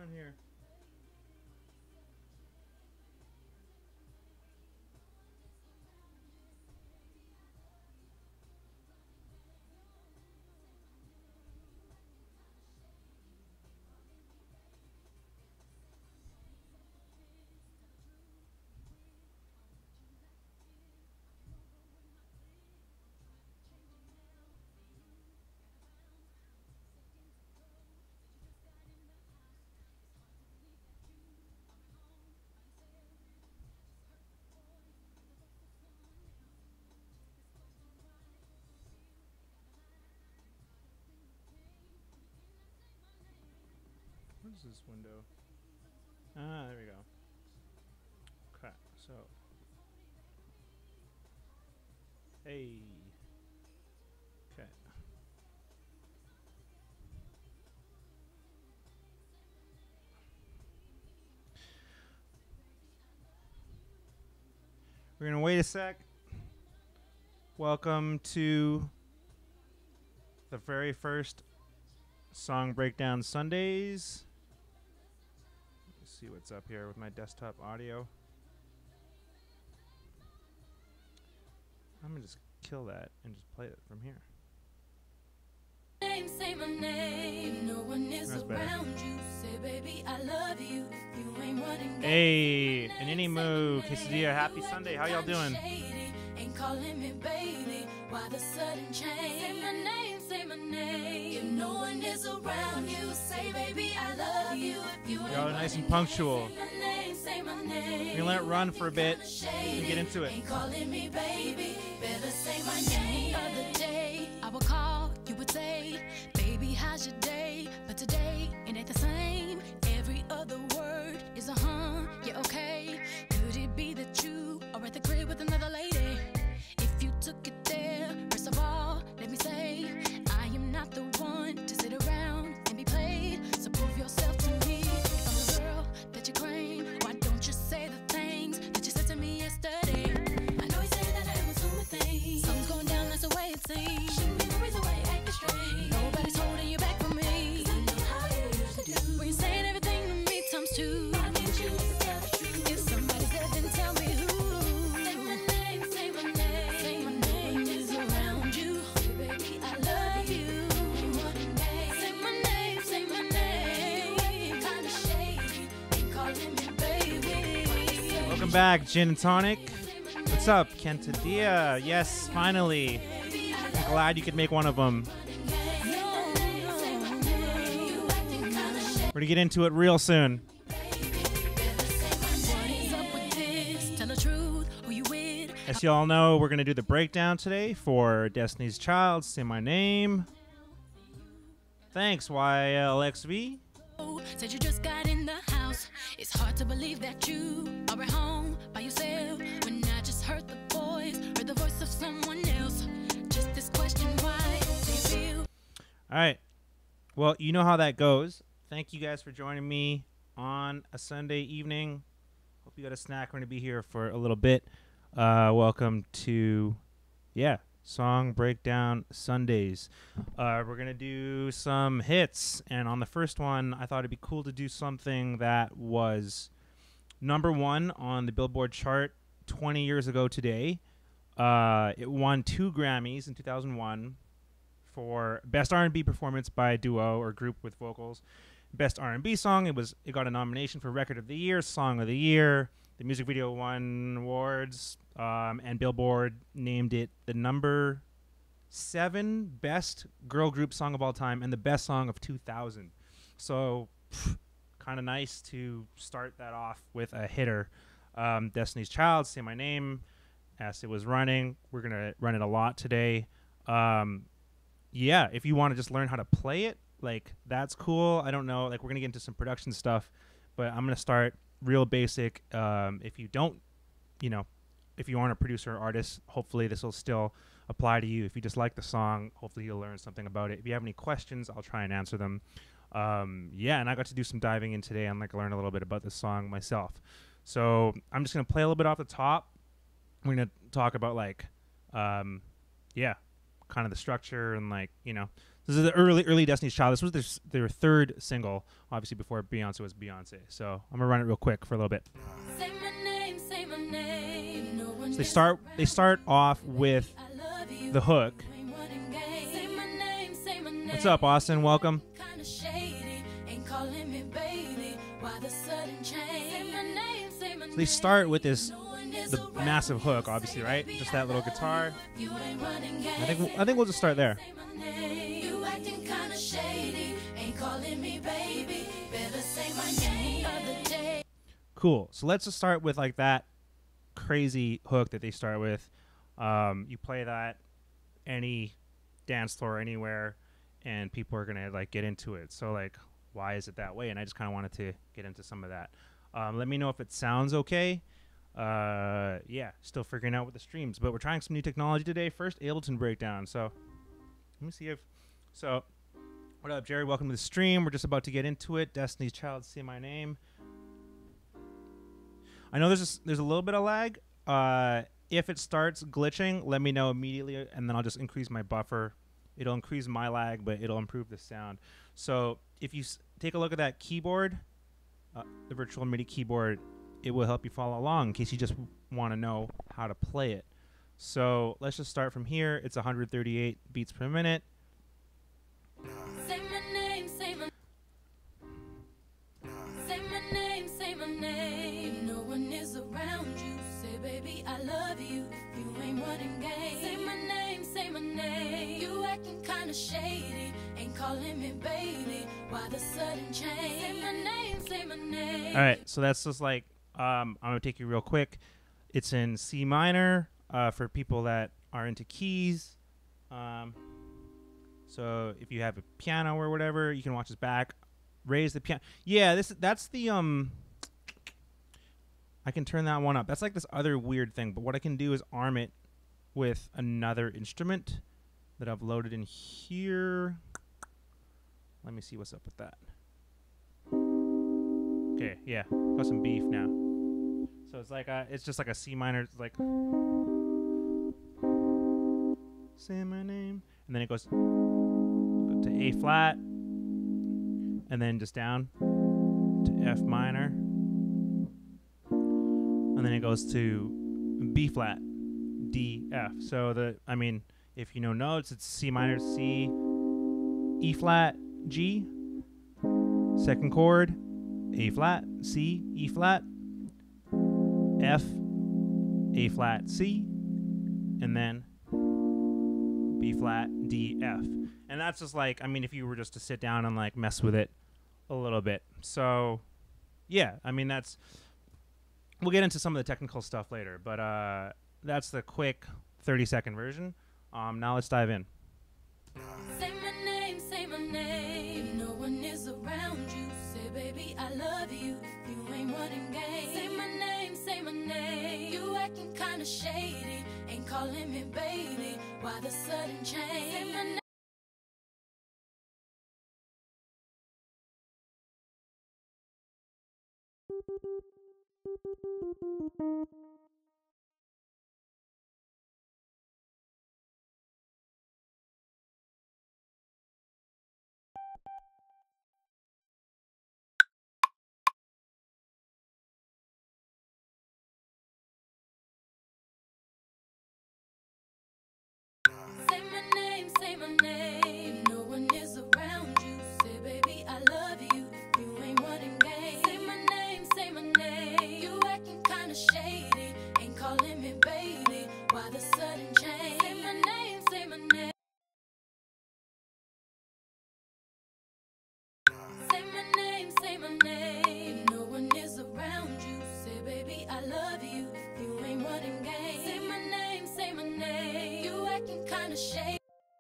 on here? What is this window? Ah, there we go. Okay, so. Hey. Okay. We're gonna wait a sec. Welcome to the very first Song Breakdown Sundays. Let's see what's up here with my desktop audio. I'm gonna just kill that and just play it from here. Say my name. No one is around you. Say, baby, I love you. You ain't running. Hey, an any move, Quesadilla. Happy Sunday. How y'all doing? Ain't calling me baby. Why the sudden change? Say my name, say my name. If no one is around you, say, baby, I love you. If you y'all are nice and punctual. Say my name, say my name. We're gonna let it run for a bit and get into it. Ain't calling me baby. Better say my name. The other day, I would call, you would say, baby, how's your day? But today, it ain't the same. Every other word is a yeah, okay. Could it be that you are at the crib with another lady? If you took it there, first of all, let me say, I am not the one to sit around and be played. So prove yourself to me. If I'm the girl that you claim, why don't you say the things that you said to me yesterday? I know you said that I was doing my thing. Something's going down, that's the way it seems. Shouldn't be the reason why you acting strange. Nobody's holding you back from me. 'Cause I know how you used to do. When you're saying everything to me times two. I need you to tell the truth. If somebody's there, then tell me who. Say my name, say my name. Say my name is around you. Baby, I love you. One day. Say my name, say my name. You acting kinda shady. Ain't calling me baby. Welcome back, Gin and Tonic. What's up, Kentadilla? Yes, finally. I'm glad you could make one of them. We're gonna get into it real soon. As you all know, we're gonna do the breakdown today for Destiny's Child, Say My Name. Thanks, YLXV. Said you just got in the house. It's hard to believe that you are at home by yourself. When I just heard the voice of someone else. Just this question, why do you feel? All right. Well, you know how that goes. Thank you guys for joining me on a Sunday evening. Hope you got a snack. We're going to be here for a little bit. Welcome to, Song Breakdown Sundays. We're going to do some hits. And on the first one, I thought it'd be cool to do something that was #1 on the Billboard chart 20 years ago today. It won 2 Grammys in 2001 for Best R&B Performance by a Duo or Group with Vocals. Best R&B Song, it got a nomination for Record of the Year, Song of the Year. The music video won awards, and Billboard named it the #7 best girl group song of all time and the best song of 2000. So, kind of nice to start that off with a hitter. Destiny's Child, Say My Name, as it was running. We're going to run it a lot today. If you want to just learn how to play it, like, that's cool. I don't know. Like, we're going to get into some production stuff, but I'm going to start real basic. If you don't, if you aren't a producer or artist, hopefully this will still apply to you. If you just like the song, hopefully you'll learn something about it. If you have any questions, I'll try and answer them. And I got to do some diving in today and learn a little bit about this song myself. So I'm just going to play a little bit off the top. We're going to talk about kind of the structure and This is the early Destiny's Child. This was their third single, obviously before Beyonce was Beyonce. So I'm gonna run it real quick for a little bit. Say my name, say my name. No one So they start off with the hook. Say my name, say my name. What's up, Austin? Welcome. Kinda shady, ain't calling me baby. Why the sudden change? Say my name, say my So they start with the massive hook, obviously, right? Just that little guitar. You ain't running game. I think we'll just start there. Say my name. You acting kinda shady, ain't calling me baby. Better say my name. Other day. Cool. So let's just start with like that crazy hook that they start with. You play that any dance floor anywhere, and people are gonna like get into it. So like, why is it that way? And I just kind of wanted to get into some of that. Let me know if it sounds okay. Yeah, still figuring out with the streams, but we're trying some new technology today. First, Ableton breakdown. So let me see if so. What up, Jerry? Welcome to the stream. We're just about to get into it. Destiny's Child, Say My Name. I know there's a little bit of lag. If it starts glitching, let me know immediately, and then I'll just increase my buffer. It'll increase my lag, but it'll improve the sound. So if you take a look at that keyboard, the virtual MIDI keyboard, it will help you follow along in case you just want to know how to play it. So let's just start from here. It's 138 beats per minute. Say my name, say my say my name, say my name. If no one is around you, say baby I love you. If you ain't running game, say my name, say my name. You acting kinda shady, ain't calling me baby. Why the sudden change? Say my name, say my name. All right, so that's just like I'm gonna take you real quick. It's in C minor for people that are into keys. So if you have a piano or whatever, you can watch this back. Raise the piano. Yeah, that's the I can turn that one up. That's like this other weird thing. But what I can do is arm it with another instrument that I've loaded in here. Let me see what's up with that. Okay, yeah, got some beef now. So it's like it's just like a C minor. It's like say my name, and then it goes to A flat, and then just down to F minor, and then it goes to B flat, D, F. So if you know notes, it's C minor, C, E flat, G, second chord, A flat, C, E flat, F, A flat, C, and then B flat, D, F. And that's just like, if you were just to sit down and like mess with it a little bit. So yeah, we'll get into some of the technical stuff later, but that's the quick 30-second version. Now let's dive in. Say my name, say my name. If no one is around you, say baby I love you. If you ain't running game, say my name, say my name. You acting kinda shady, ain't calling me baby. Why the sudden change? Say my name. Say my name, say my name. If no one is around you, say baby I love you. If you ain't running game, say my name, say my name. You acting kinda shady, ain't calling me baby. Why the sudden change? Say my name, say my name. Say my name, say my name. If no one is around you, say baby I love you. If you ain't running game, say my name, say my name. You acting kinda shady.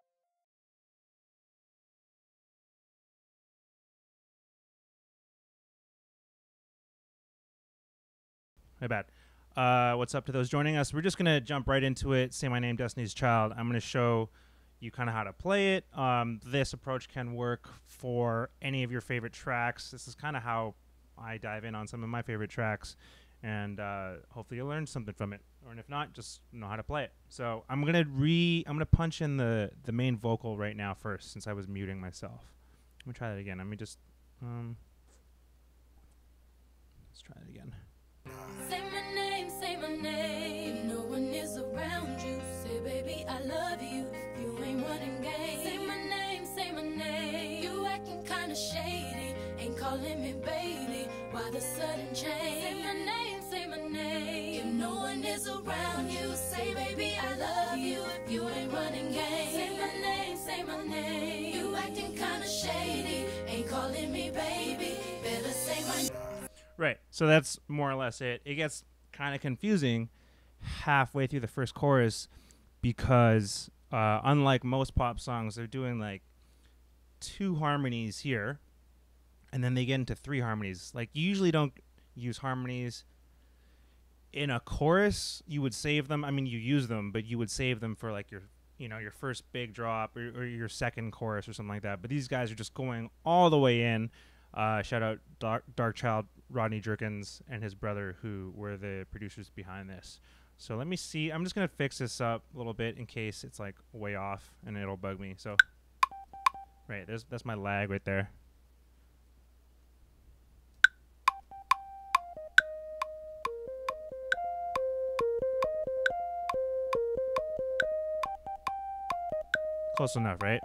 My bad. What's up to those joining us? We're just going to jump right into it. Say my name, Destiny's Child. I'm going to show you kind of how to play it. This approach can work for any of your favorite tracks. This is kind of how I dive in on some of my favorite tracks. and hopefully you'll learn something from it. Or if not, just know how to play it. So I'm gonna punch in the main vocal right now first, since I was muting myself. Let me try that again. Let me just let's try it again. Say my name, say my name. No one is around you. Say, baby, I love you. If you ain't running game. Say my name, say my name. You acting kinda shady. Ain't calling me baby. Why the sudden change? Say my name, say my name. If no one is around you, say, baby, I love you. If you ain't running game. Say my name, say my name. You acting kinda shady. Ain't calling me baby. Better say my name. Right. So that's more or less it. It gets kind of confusing halfway through the first chorus because unlike most pop songs, they're doing like 2 harmonies here, and then they get into 3 harmonies. Like, you usually don't use harmonies in a chorus. You would save them. I mean, you use them, but you would save them for like your first big drop or your second chorus or something like that. But these guys are just going all the way in. Shout out Dark Child, Rodney Jerkins, and his brother, who were the producers behind this. So let me see. I'm just going to fix this up a little bit in case it's like way off and it'll bug me. So, right, that's my lag right there. Close enough, right?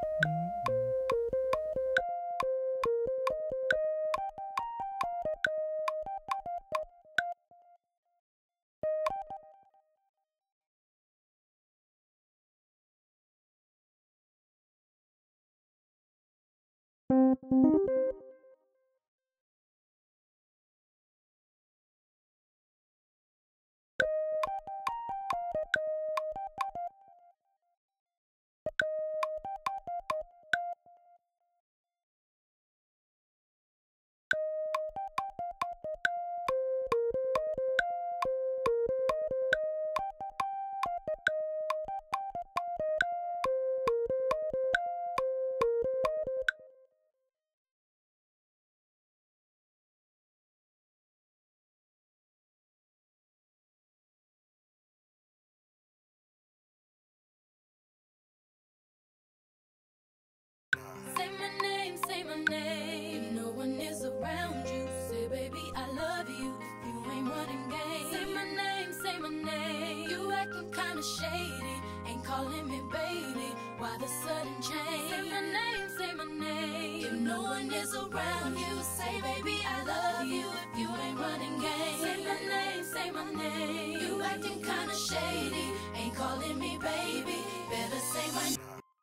Say my name, say my name. If no one is around you, say, baby, I love you. If you ain't running game. Say my name, say my name. You acting kinda shady. Ain't calling me baby. Why the sudden change? Say my name, say my name. If no one is around you, say, baby, I love you. If you ain't running game. Say my name, say my name. You acting kinda shady. Ain't calling me baby. Better say my name.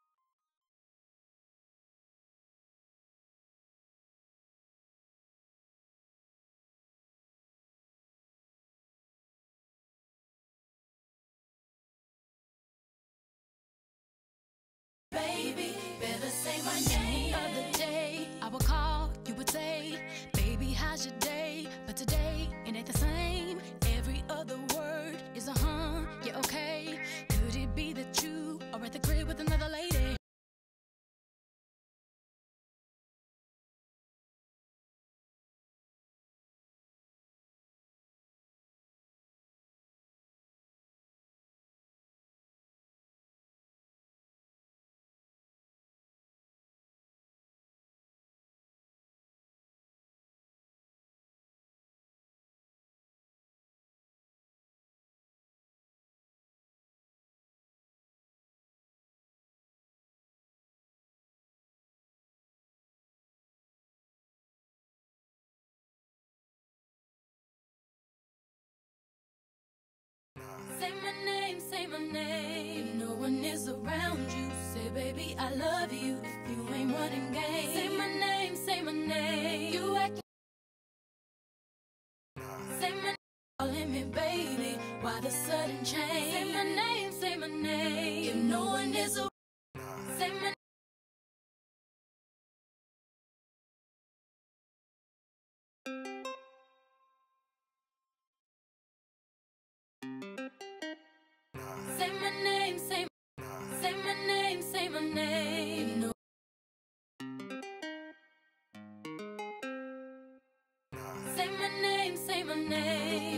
Baby, better say my name. The other day, I would call, you would say, baby, how's your day? But today, it ain't the same. Every other word is a yeah, okay. Could it be that you are at the crib with another lady? Say my name, say my name. If no one is around you, say, baby, I love you. If you ain't running game. Say my name, say my name. You acting. Say my name, calling me baby. Why the sudden change? Say my name, say my name. If no one is around, say my name. Say my name, say my name, say my name. No. Say my name, say my name.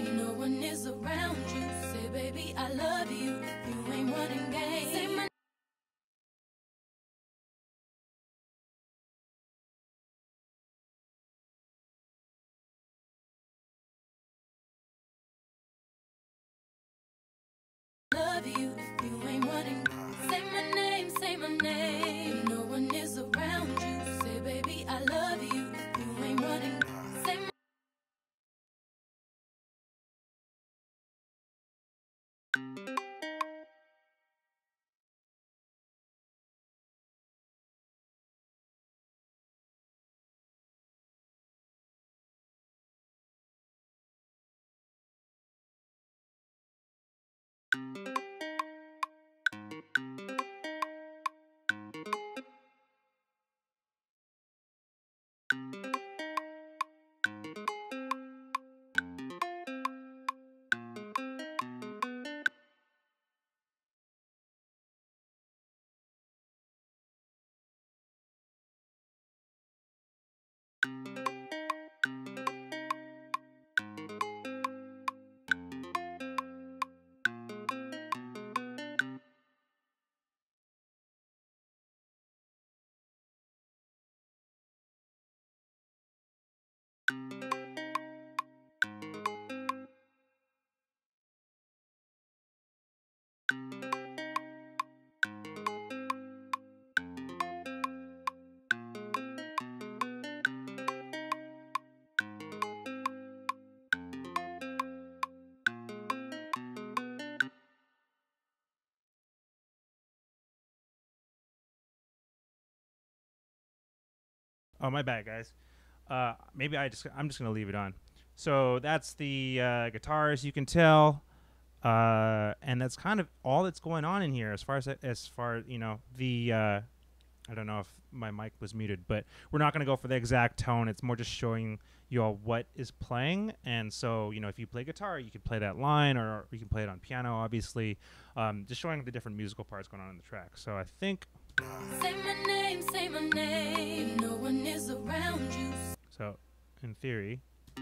Oh, my bad, guys. Maybe I'm just gonna leave it on. So that's the guitars, you can tell, and that's kind of all that's going on in here. As far you know, the I don't know if my mic was muted, but we're not gonna go for the exact tone. It's more just showing you all what is playing. And so you know, if you play guitar, you can play that line, or you can play it on piano, obviously. Just showing the different musical parts going on in the track. So I think. Say my name, no one is around you. So, in theory,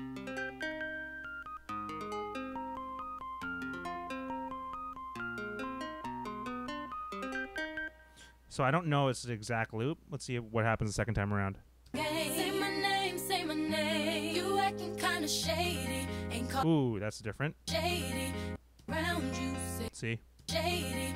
so I don't know it's the exact loop. Let's see what happens the second time around. Say my name, you acting kinda shady. Ain't call Ooh, that's different. shady. Around you, say Let's see. shady.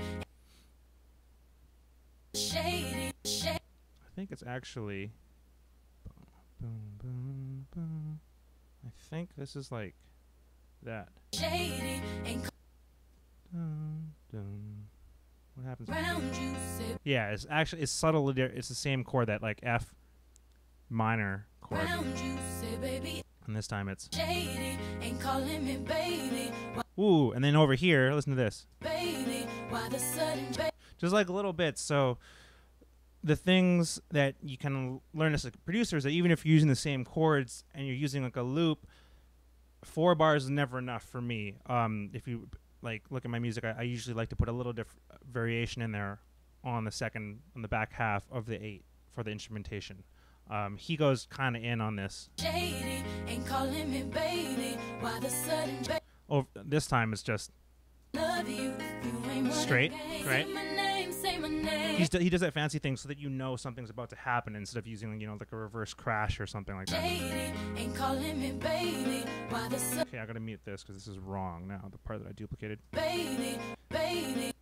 Shady, shady. I think it's actually. Boom, boom, boom. I think this is like that. Shady, ain't Dun, dun. What happens? around you, say Yeah, it's subtle. It's the same chord, that like F minor chord, around you, say baby. and this time it's. Shady, ain't calling me baby. Ooh, and then over here, listen to this. Baby, why the sudden Just like little bits. So the things that you can learn as a producer is that even if you're using the same chords and you're using like a loop, 4 bars is never enough for me. If you like look at my music, I usually like to put a little variation in there on the back half of the 8 for the instrumentation. He goes kind of in on this. shady, ain't calling me baby. Why the sudden Oh, this time it's just love you? You ain't straight, right? Say my name. He does that fancy thing so that you know something's about to happen instead of using, you know, like a reverse crash or something like that. Shady, ain't calling me baby. Why the sudden Okay, I gotta mute this because this is wrong now, the part that I duplicated. baby, baby,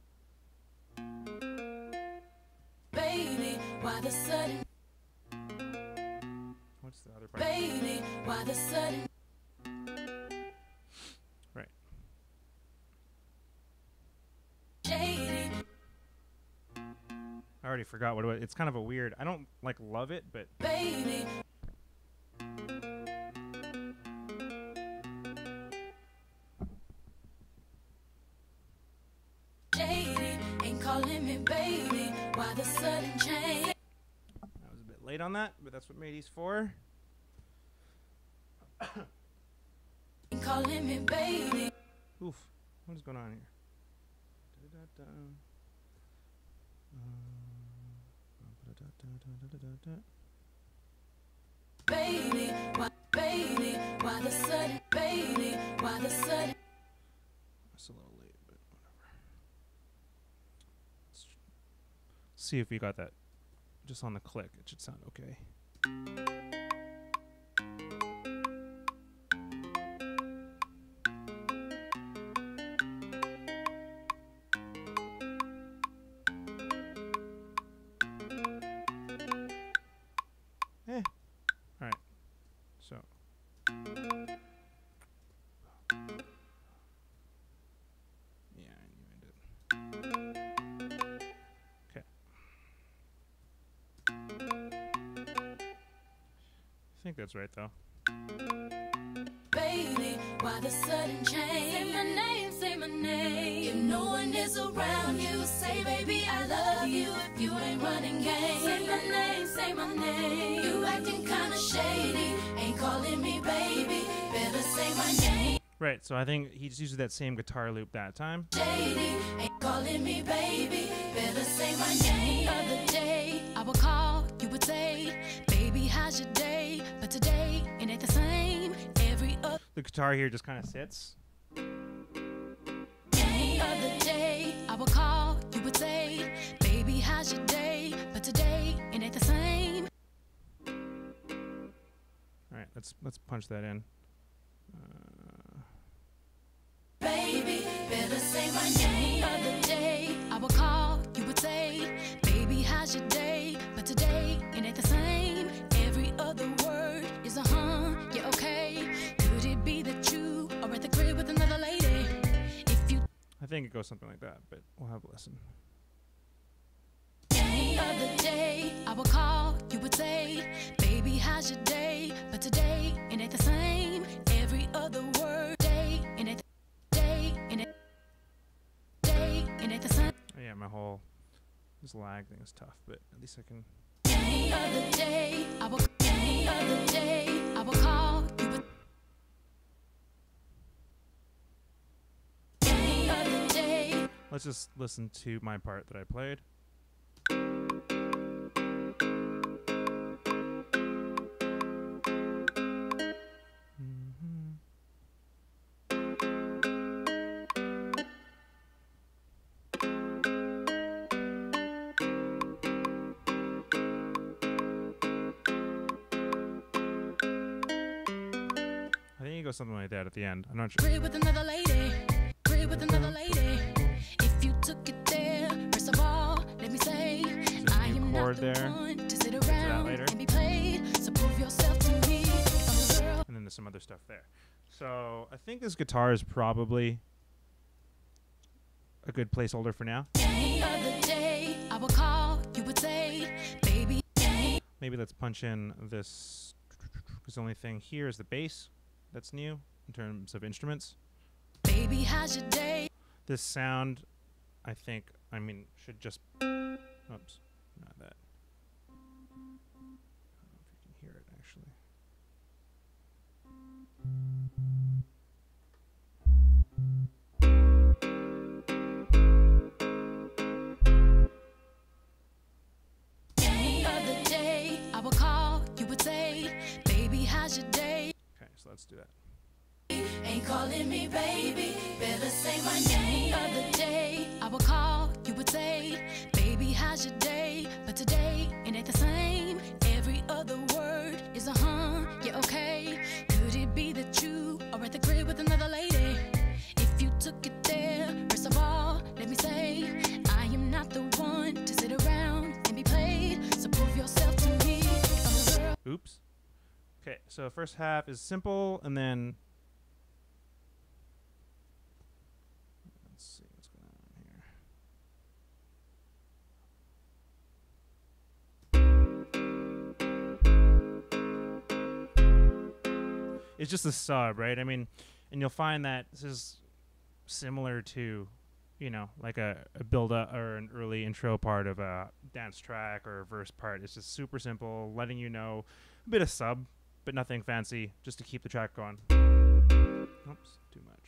baby? Why the sudden What's the other part? baby? Why the sudden Right. shady? I already forgot what it was. It's kind of a weird. I don't like love it, but Baby, shady, ain't calling me baby. Why the sudden change? I was a bit late on that. But that's what MIDI's for. Ain't calling me baby. Oof. What is going on here? Da-da-da. Baby, why the sudden baby? Why the sudden That's a little late, but whatever. Let's see if we got that just on the click. It should sound okay. All right. So. Yeah, I knew I did. Okay. I think that's right, though. baby? Why the sudden change? Say my name, say my name. If no one is around you, say baby I love you. If you ain't running game, say my name, say my name. You acting kinda shady, ain't calling me baby. Better say my name. Right, so I think he just uses that same guitar loop that time. Shady, ain't calling me baby. Better say my name. The other day I would call, you would say, baby how's your day? But today it ain't the same. Every other The guitar here just kind of sits. other day I would call, you would say, baby how's your day? But today it ain't the same. All right, let's punch that in. Baby, better say my name. The other day I would call, you would say, baby how's your day? But today it ain't the same. Every other word is a yeah, okay. Could it be that you are at the crib with another lady? If you I think it goes something like that, but we'll have a listen. the other day I would call, you would say, baby how's your day? But today it ain't the same. Every other word, day it ain't day it ain't day it ain't the same. Oh, yeah, my whole this lag thing is tough, but at least I can. The other day I would call, you would the other day. Let's just listen to my part that I played. I think it goes something like that at the end. I'm not sure. Crib with another lady. Crib with another lady. If you took it there, first of all, let me say, I new am chord not the there. one to sit around later. and be played. So prove yourself to me. If I'm the girl. And then there's some other stuff there. So I think this guitar is probably a good placeholder for now. The other day I would call, you would say, baby. Maybe let's punch in this, because the only thing here is the bass that's new in terms of instruments. Baby, how's your day? This sound, I think, should just, oops, not that. I don't know if you can hear it actually. The other day I would call, you would say, baby, how's your day? Okay, so let's do that. Ain't calling me baby, better say my name. The other day I would call, you would say, baby, how's your day? But today it ain't the same. Every other word is a yeah, okay. Could it be that you are at the crib with another lady? If you took it there, first of all, let me say, I am not the one to sit around and be played. So prove yourself to me. I'm a girl. Oops. Okay, so first half is simple, and then let's see what's going on here. It's just a sub, right? I mean, and you'll find that this is similar to, you know, like a build up or an early intro part of a dance track or a verse part. It's just super simple, letting you know a bit of sub, but nothing fancy, just to keep the track going. Oops, too much.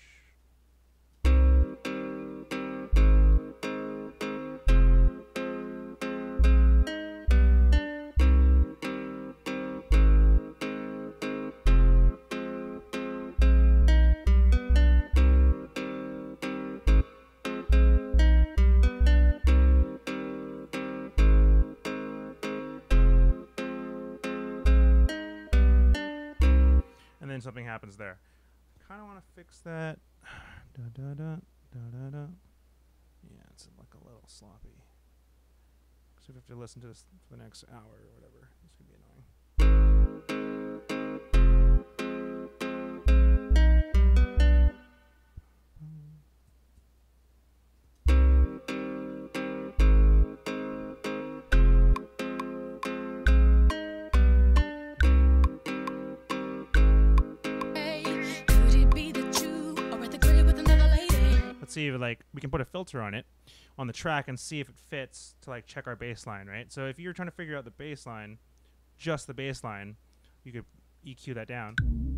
And then something happens there. I kind of want to fix that. Da, da, da, da, da, da. Yeah, it's like a little sloppy. So if you have to listen to this for the next hour or whatever, this could be annoying. Could it be that let's see if like we can put a filter on it on the track and see if it fits to like check our bass line, right? So if you're trying to figure out the bass line, just the bass line, you could EQ that down.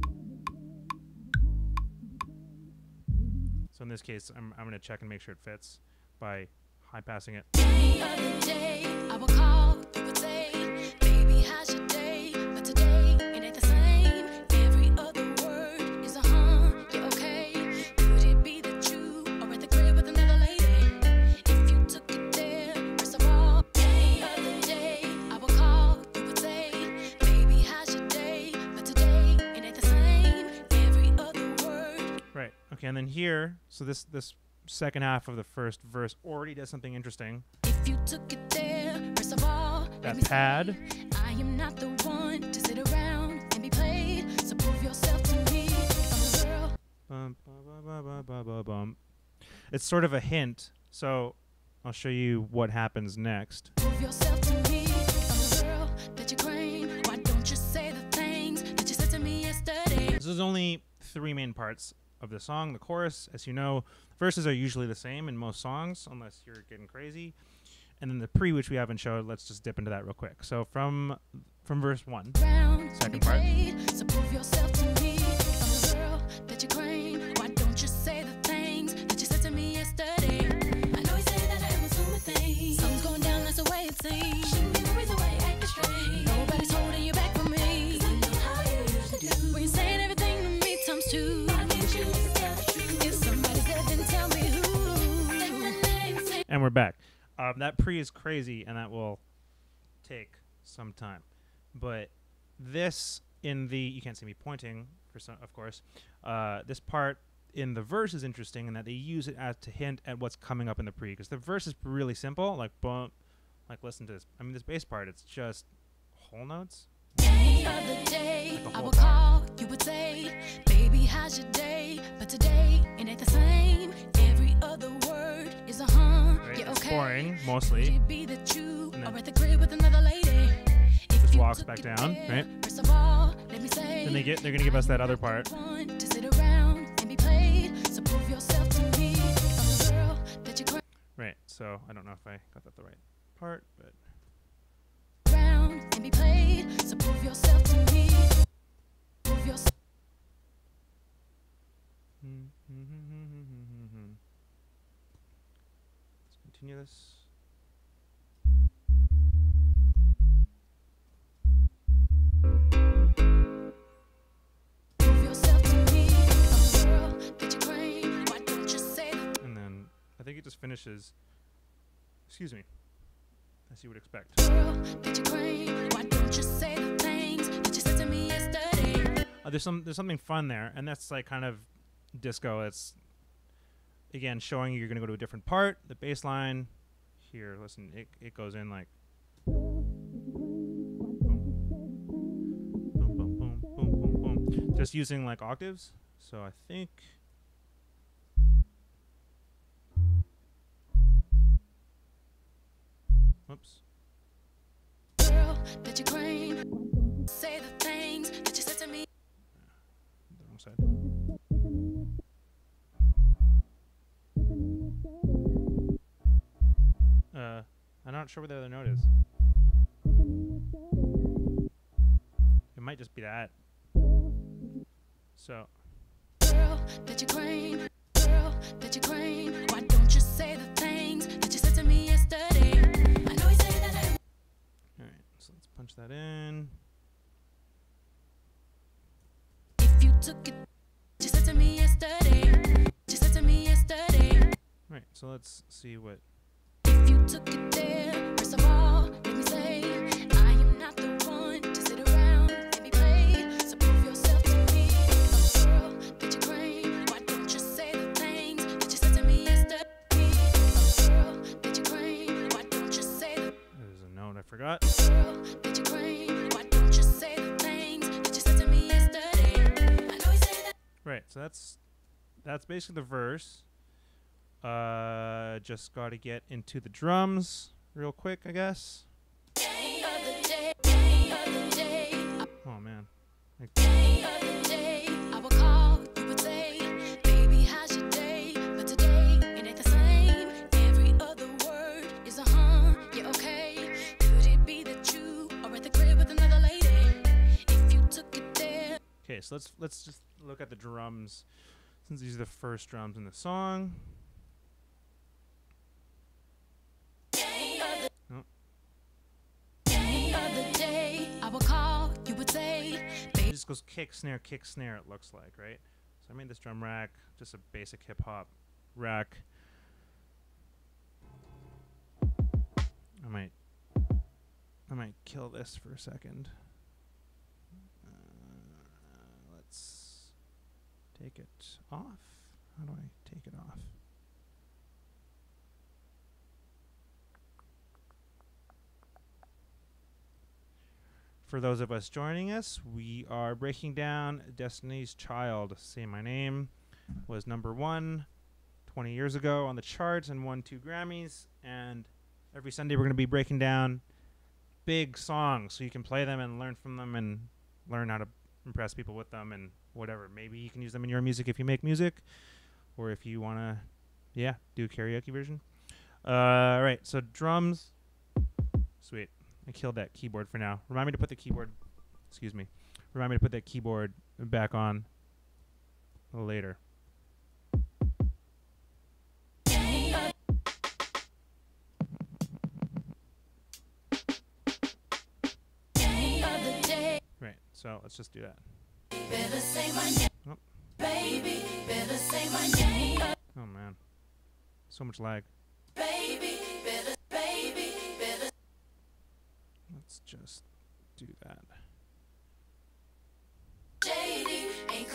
So in this case, I'm going to check and make sure it fits by high passing it. The other day, I would call, you would say, baby, how's your day? But today, it ain't the same. Every other word is a yeah, okay. Could it be that you are at the crib with another lady? If you took it there, first of all, the other day, I would call, you would say, baby, how's your day? But today, it ain't the same. Every other word. Right. Okay, and then here, so this second half of the first verse already does something interesting. If you took it there, first of all, that pad. I am not the one to sit around and be played. So prove yourself to me. I'm a girl. Bum, ba, ba, ba, ba, ba, bum. It's sort of a hint, so I'll show you what happens next. Prove yourself to me. I'm a girl that you claim. Why don't you say the things that you said to me yesterday? This is only 3 main parts of the song. The chorus, as you know, verses are usually the same in most songs, unless you're getting crazy. And then the pre, which we haven't showed, let's just dip into that real quick. So from verse 1, second part. So prove yourself to me. I'm a girl that you claim. Why don't you say the things that you said to me yesterday? I know you say that I am assuming things. Something's going down, that's the way it seems. Shouldn't be the reason why you acting strange. Nobody's holding you back from me. 'Cause I know how you usually do. When you're saying everything to me times 2. I need you to tell the truth. If somebody's dead, then tell me who. Say my name, say. And we're back. That pre is crazy, and that will take some time. But this in the, you can't see me pointing, for some, of course. This part in the verse is interesting in that they use it as to hint at what's coming up in the pre, because the verse is really simple. Like, boom, like listen to this. I mean, this bass part, it's just whole notes. The other day, Like the I whole would call, you would say, baby, how's your day? But today, it ain't the same. Every other word is a Right? yeah, It's okay. boring, mostly. Could it be that you And then are at the crib with another lady? If just you walks took back it down, there, right? First of all, let me say, Then they're gonna give us that other part. one to sit around and be played. So prove yourself to me. I'm a girl that you cry Right. So I don't know if I got that the right part, but around and be played. So prove yourself to me. Prove yourself. let's continue this. Prove yourself to me. I'm a girl that you claim. Why don't you say the And then I think it just finishes, excuse me, as you would expect. girl that you claim? Why don't you say the things that you said to me yesterday? There's something fun there, and that's like kind of disco. It's again showing you're gonna go to a different part. The bass line here, listen, it goes in like boom, boom, boom, boom, boom, boom, boom. Just using like octaves. So I think. Whoops. Girl that you claim. Say the things that you said to me. The wrong side. I'm not sure where the other note is. It might just be that. So Girl that you claim. Girl that you claim. Why don't you say the things that you said to me yesterday? I know you say that I alright, so let's punch that in. if you took it you said to me yesterday. You said to me yesterday. Right, so let's see what. If you took it there, first of all, let me say, I am not the one to sit around and be played. So prove yourself to me. I'm a girl that you claim. Why don't you say the things that you said to me yesterday? I'm a girl that you claim. Why don't you say the There's a note I forgot. girl that you claim? Why don't you say the things that you said to me yesterday? I know you say that. Right, so that's basically the verse. Just gotta get into the drums real quick, I guess. Other day, Oh man. Like, other day, I would call, you would say, baby, how's your day? But today, so let's just look at the drums, since these are the first drums in the song. Oh. I will call, you would say, It just goes kick, snare, it looks like, right? So I made this drum rack, just a basic hip-hop rack. I might kill this for a second. Let's take it off. How do I take it off? For those of us joining us, we are breaking down Destiny's Child. Say My Name was #1 20 years ago on the charts and won 2 Grammys. And every Sunday we're going to be breaking down big songs so you can play them and learn from them and learn how to impress people with them and whatever. Maybe you can use them in your music if you make music, or if you want to, do a karaoke version. Right, so drums. Sweet. I killed that keyboard for now. Remind me to put the keyboard, Remind me to put that keyboard back on later. Right, so let's just do that. better say my name. Oh. Baby, better say my name. Oh man, so much lag. Baby, better. Let's just do that. JD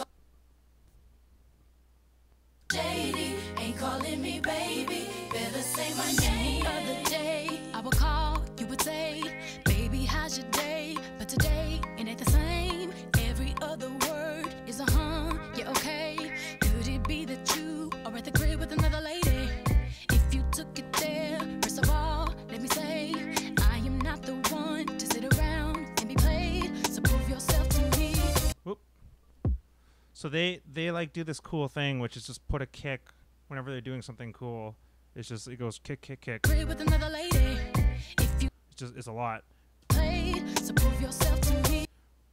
ain't calling me baby. Better say my name. The other day I would call, you would say, baby, how's your day? But today it ain't the same. Every other word is a yeah, okay. Could it be that you are at the crib with another lady? If you took it there, first of all, let me say, I am not the one to sit around and be played. So prove yourself to me. Whoop. So they like do this cool thing, which is just put a kick whenever they're doing something cool. It's just, it goes kick, kick, kick. Crib with another lady. If you It's a lot. played, so prove yourself to me.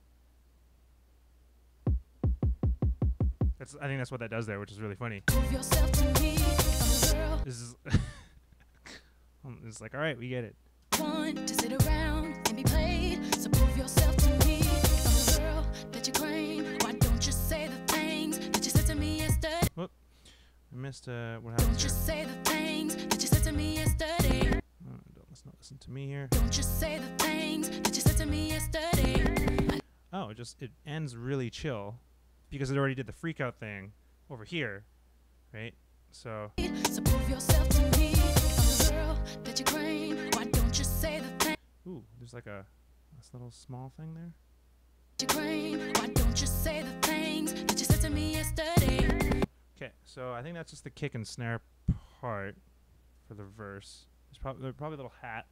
I think that's what that does there, which is really funny. Prove yourself to me. I'm a girl. This is it's like, all right, we get it. One to sit around and be played, so prove yourself to me. I'm a girl that you claim. Why don't you say the things that you said to me yesterday? Whoop. I missed what happened Don't here. you say the things that you said to me yesterday? Let's not listen to me here. Don't you say the things that you said to me yesterday? Oh, it ends really chill because it already did the freak out thing over here, right? So So prove yourself to me. I'm a girl that you claim. Why don't you say the things ooh, there's like this little small thing there. that you claim? Why don't you say the things that you said to me yesterday? Okay, so I think that's just the kick and snare part for the verse. There's probably a little hat.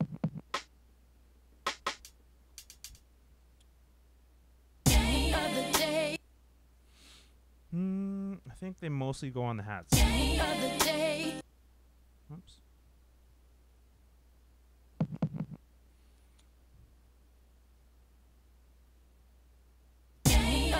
The other day, I think they mostly go on the hats. the other day, Oops. the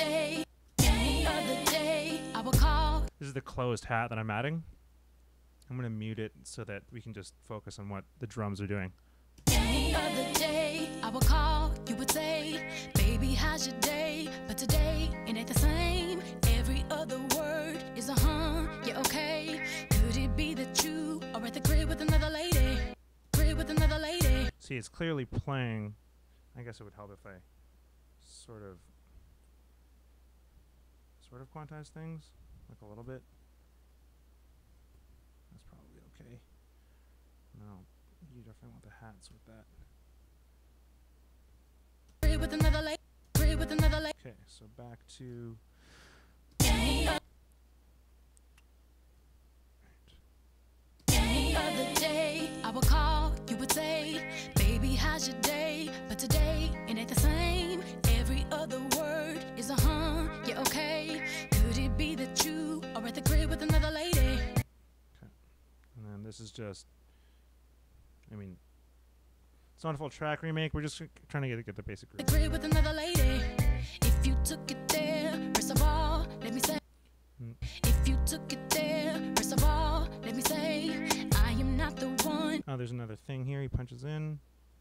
other day, I will call. This is the closed hat that I'm adding. I'm going to mute it so that we can just focus on what the drums are doing. The other day, I will call, you would say, baby, how's your day? But today, it ain't the same. Every other word is a yeah, okay. Could it be that you are at the crib with another lady? See, it's clearly playing. I guess it would help if I sort of quantize things, like a little bit. That's probably okay. No, you definitely want the hats with that. Crib with another lady. Okay, so back to The other day, I will call, you would say, baby, how's your day? But today, it ain't the same. Every other word is a yeah, okay. Could it be that you are at the crib with another lady? and then this is just, I mean, it's not a full track remake. We're just trying to get the basic The groove. crib with another lady. If you took it there, First of all, let me say, if you took it there, first of all, let me say, I am not the one. Oh, there's another thing here. He punches in.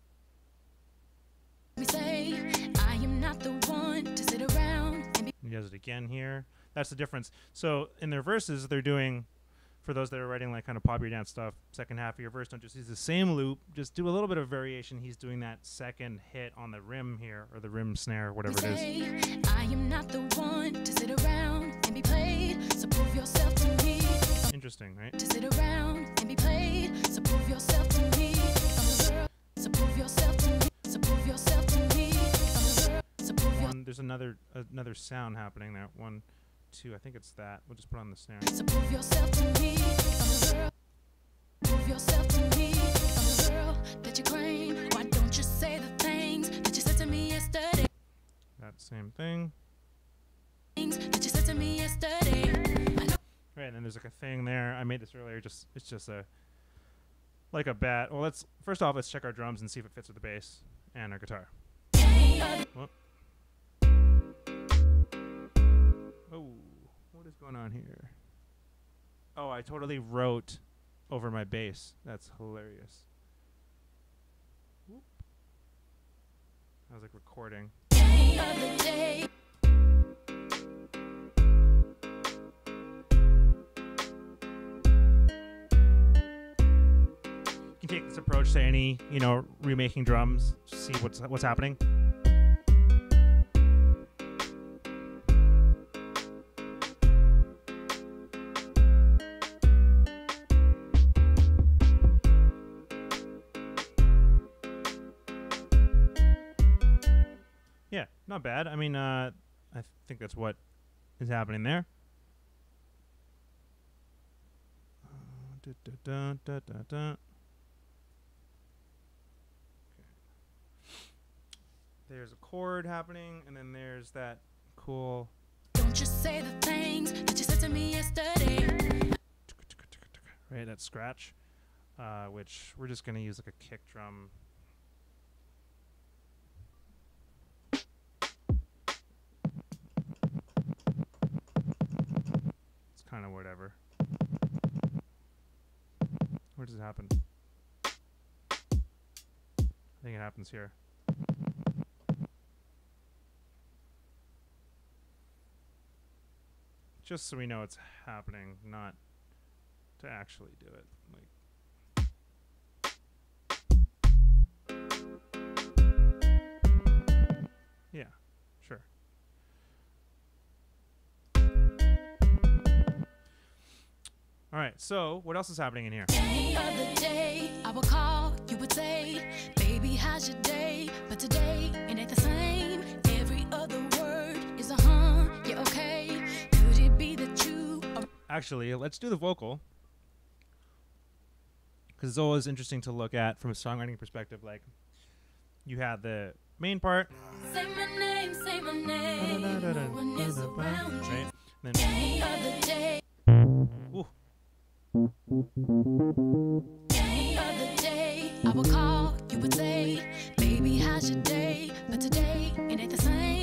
Let me say, I am not the one to sit around and be. He does it again here. That's the difference. So in their verses, they're doing, for those that are writing like kind of popular dance stuff, second half of your verse, don't just use the same loop. Just do a little bit of variation. He's doing that second hit on the rim here, or the rim snare, whatever it is. I am not the one to sit around and be played. So prove yourself to me. Interesting, right? To sit around and be played. So prove yourself to me. So prove yourself to me. So prove yourself to me. So prove One, there's another sound happening there. 1, 2, I think it's that. We'll just put on the snare. So prove yourself to me. Prove yourself to me. I'm a girl that you claim. Why don't you say the things that you said to me yesterday? That same thing. Things that you said to me yesterday. Right, and then there's like a thing there. I made this earlier. It's just a like a bat. Well, first off, let's check our drums and see if it fits with the bass and our guitar. Whoop. Oh, what is going on here? Oh, I totally wrote over my bass. That's hilarious. Whoop. I was like recording. You can take this approach to any, remaking drums, see what's happening. Yeah, not bad. I mean, I think that's what is happening there. Okay. There's a chord happening, and then there's that cool. Don't you say the things that you said to me yesterday. Right, that scratch, which we're just gonna use like a kick drum. It's kind of whatever. Where does it happen? I think it happens here. Just so we know it's happening, not to actually do it. Yeah, sure. All right, so what else is happening in here? Any other day, I would call, you would say, baby, how's your day? But today, it ain't the same. Every other word is a yeah, okay. Could it be that you are. Actually, let's do the vocal. Because it's always interesting to look at from a songwriting perspective. Like, you have the main part. Say my name, say my name. No one is around you. Right? Then, Any other day. ooh. Any other day, I would call, you would say, baby, how's your day? But today, it ain't the same.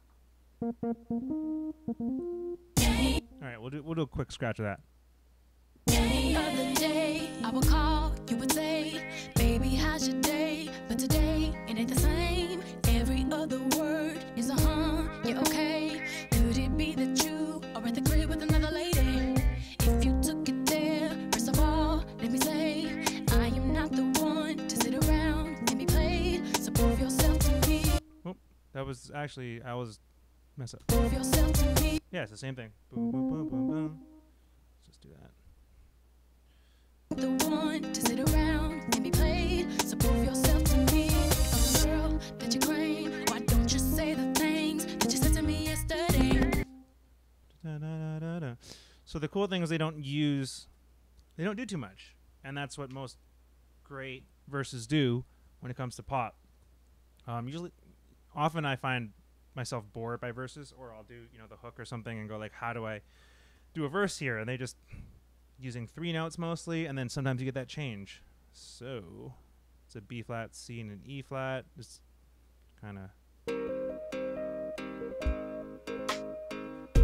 All right, we'll do a quick scratch of that. Any other day, I would call, you would say, baby, how's your day? But today, it ain't the same. Every other word is a yeah, okay. Could it be that you are at the crib with another lady? If you took it there, first of all, let me say, I am not the one to sit around and be played. So prove yourself to me. Oh, that was actually, I was mess up. Prove yourself to me. Yeah, it's the same thing. Boom, boom, boom, boom, boom. Let's just do that. The one to sit around and be played. So prove yourself to me. I'm the girl that you claim. Why don't you say the things that you said to me yesterday? Da, da, da, da, da. So the cool thing is they don't do too much. And that's what most great verses do when it comes to pop. Often I find myself bored by verses, or I'll do, the hook or something and go like, how do I do a verse here? And they just using 3 notes mostly, and then sometimes you get that change. So it's a B flat, C, and an E flat. Just kind of.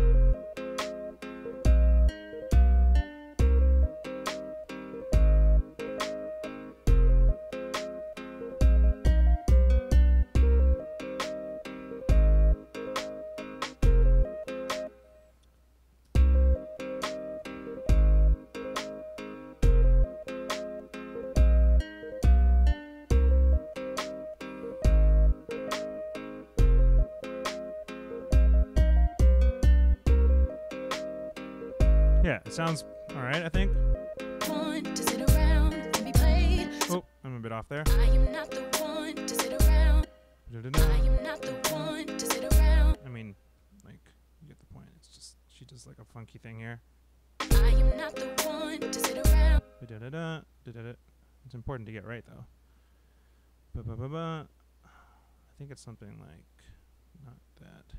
Yeah, it sounds all right, I think. One to sit around and be played. Oh, I'm a bit off there. I am not the one to sit around. I am not the one to sit around. I mean, like, you get the point. It's just, she does like a funky thing here. I am not the one to sit around. It's important to get right, though. I think it's something like, not that.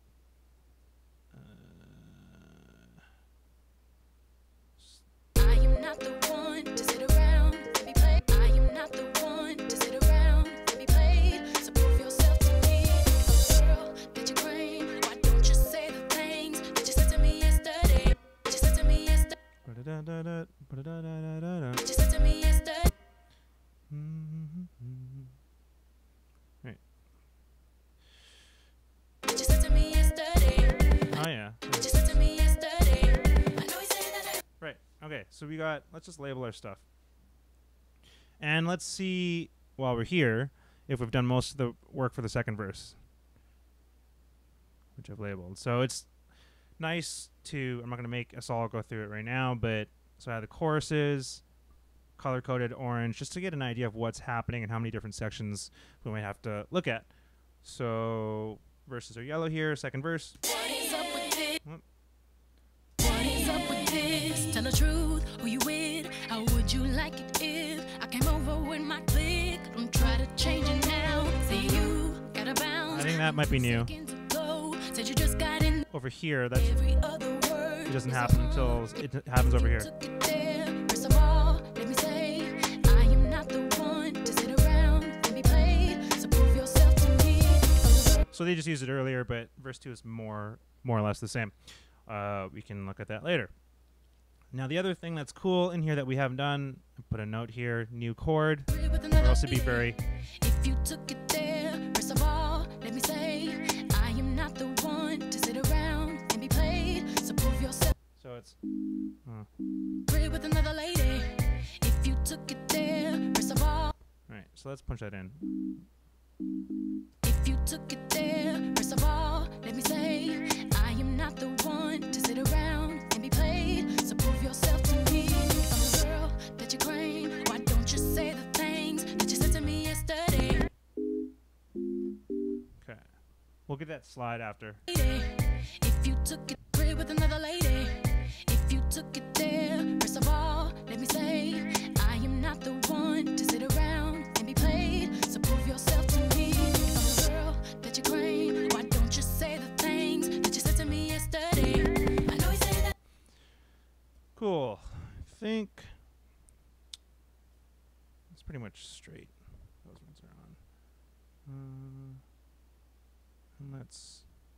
I am not the one to sit around and be played. I am not the one to sit around and be played. So prove yourself to me, girl, that you claim. Why don't you say the things that you said to me yesterday? That you said to me yesterday. That you said to me yesterday. Right. That you said to me yesterday. Oh, yeah. That you said to me yesterday. I know you say that. Right. Okay, so we got, let's just label our stuff. And let's see, while we're here, if we've done most of the work for the second verse, which I've labeled. So it's nice to, I'm not going to make us all go through it right now, but so I have the choruses, color-coded orange, just to get an idea of what's happening and how many different sections we might have to look at. So verses are yellow here, second verse. What is up with this? Whoop. What is up with this? Tell the truth, who you with? How would you like it if I came over with my clique? Don't try to change it now. Say you gotta bounce. I think that might be new. Seconds ago, said you just got in. Over here, that Every other word it doesn't happen until it happens over here. took it there. First of all, let me say, I am not the one to sit around and be played. So prove yourself to me. So they just used it earlier, but verse 2 is more or less the same. We can look at that later. Now, the other thing that's cool in here that we haven't done, I put a note here, new chord, or else it'd be very... If you took it there, first of all, let me say, I am not the one to sit around and be played. So prove yourself. So it's... Agree with another lady. If you took it there, first of all. Alright, so let's punch that in. If you took it there, first of all, let me say, I am not the one to sit around and be played. So prove yourself to me. I'm a girl that you claim. Why don't you say the things that you said to me yesterday? Okay. We'll get that slide after. If you took it, agree with another lady. If you took it there, first of all, let me say, I am not the one to sit around and be played. So prove yourself to me. I'm a girl that you claim. Why don't you say the things that you said to me yesterday? I know you say that. Cool. I think it's pretty much straight. Those ones are on. And let's...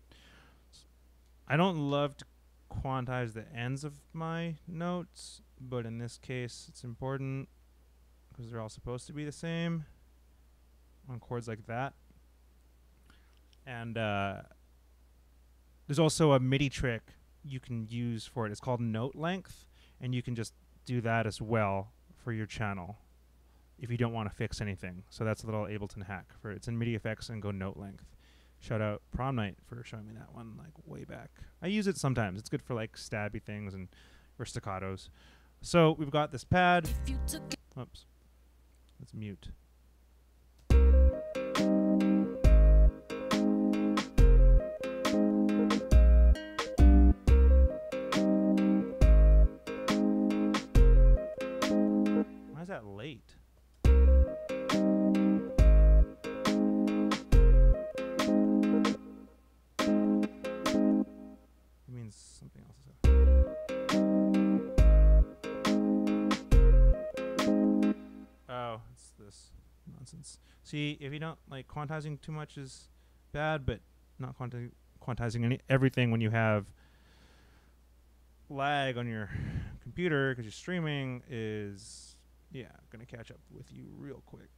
I don't love to quantize the ends of my notes, but in this case it's important because they're all supposed to be the same on chords like that. And there's also a MIDI trick you can use for it. It's called note length, and you can just do that as well for your channel if you don't want to fix anything. So that's a little Ableton hack for it. It's in MIDI effects and go note length. Shout out Prom Night for showing me that one like way back. I use it sometimes. It's good for like stabby things and or staccatos. So we've got this pad. If you took it, Oops. Let's mute. Why is that late? It means something else. Oh, it's this nonsense. See, if you don't like, quantizing too much is bad, but not quantizing everything when you have lag on your computer because you're streaming is, yeah, gonna catch up with you real quick.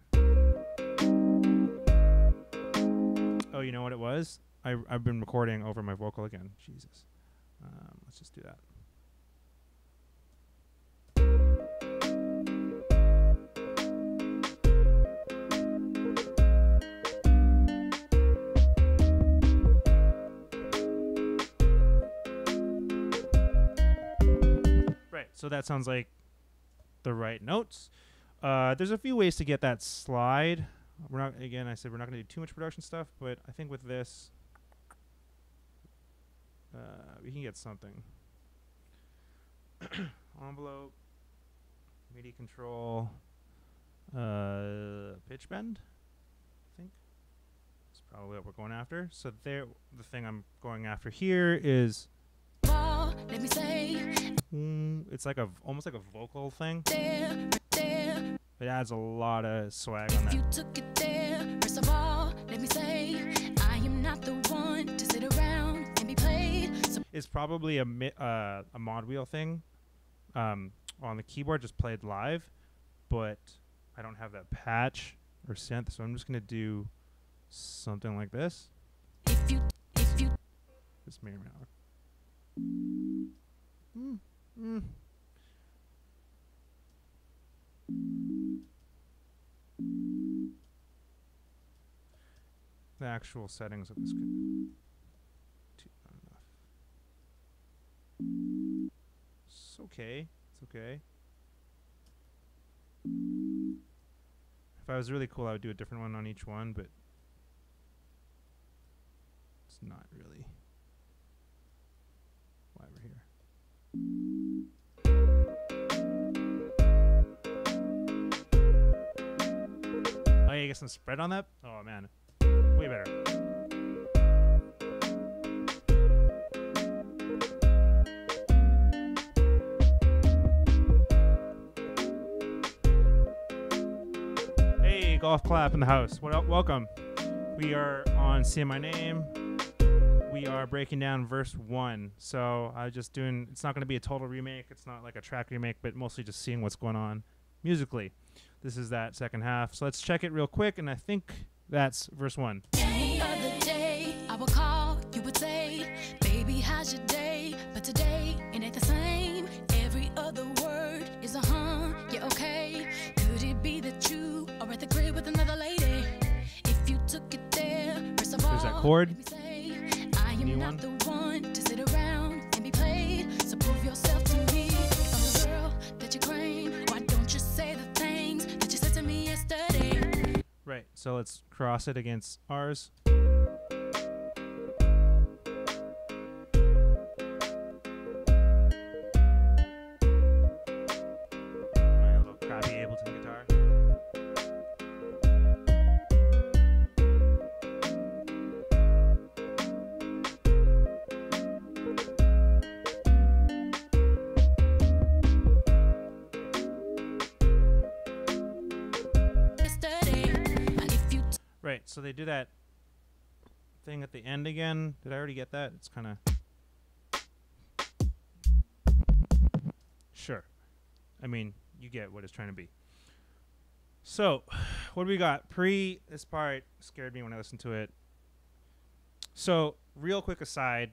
Oh, you know what it was? I've been recording over my vocal again. Jesus. Let's just do that. So that sounds like the right notes. There's a few ways to get that slide. We're not, again, I said we're not going to do too much production stuff, but I think with this, we can get something. Envelope, MIDI control, pitch bend, I think. That's probably what we're going after. So there, the thing I'm going after here is, Let me say, it's like almost like a vocal thing. It adds a lot of swag on that. you took it there. First of all, let me say, I am not the one to sit around and be played. So It's probably a mod wheel thing on the keyboard, just played live, but I don't have that patch or synth, so I'm just gonna do something like this. if you This may or may not work. The actual settings of this could not enough. It's okay. It's okay. If I was really cool, I would do a different one on each one, but it's not really why we're here. Oh, yeah, you get some spread on that? Oh, man. Way better. Hey, golf clap in the house. Welcome. We are on Say My Name. We are breaking down verse 1. So I just doing, it's not going to be a total remake. It's not like a track remake, but mostly just seeing what's going on musically. This is that second half. So let's check it real quick. And I think that's verse 1. other day, I would call, you would say, baby, how's your day? But today, it ain't the same. Every other word is a yeah, okay. Could it be that you are at the crib with another lady? If you took it there, first of all, There's that chord. let me say, I am New not one. the one to sit around and be played. So prove yourself to me. If I'm the girl that you claim, why don't you say the things that you said to me yesterday? Right. So let's cross it against ours. My little crappy Ableton guitar. Yesterday, and if you Right. So they do that thing at the end again. Did I already get that? It's kind of... Sure. I mean, you get what it's trying to be. So, what do we got? This part scared me when I listened to it. So, real quick aside,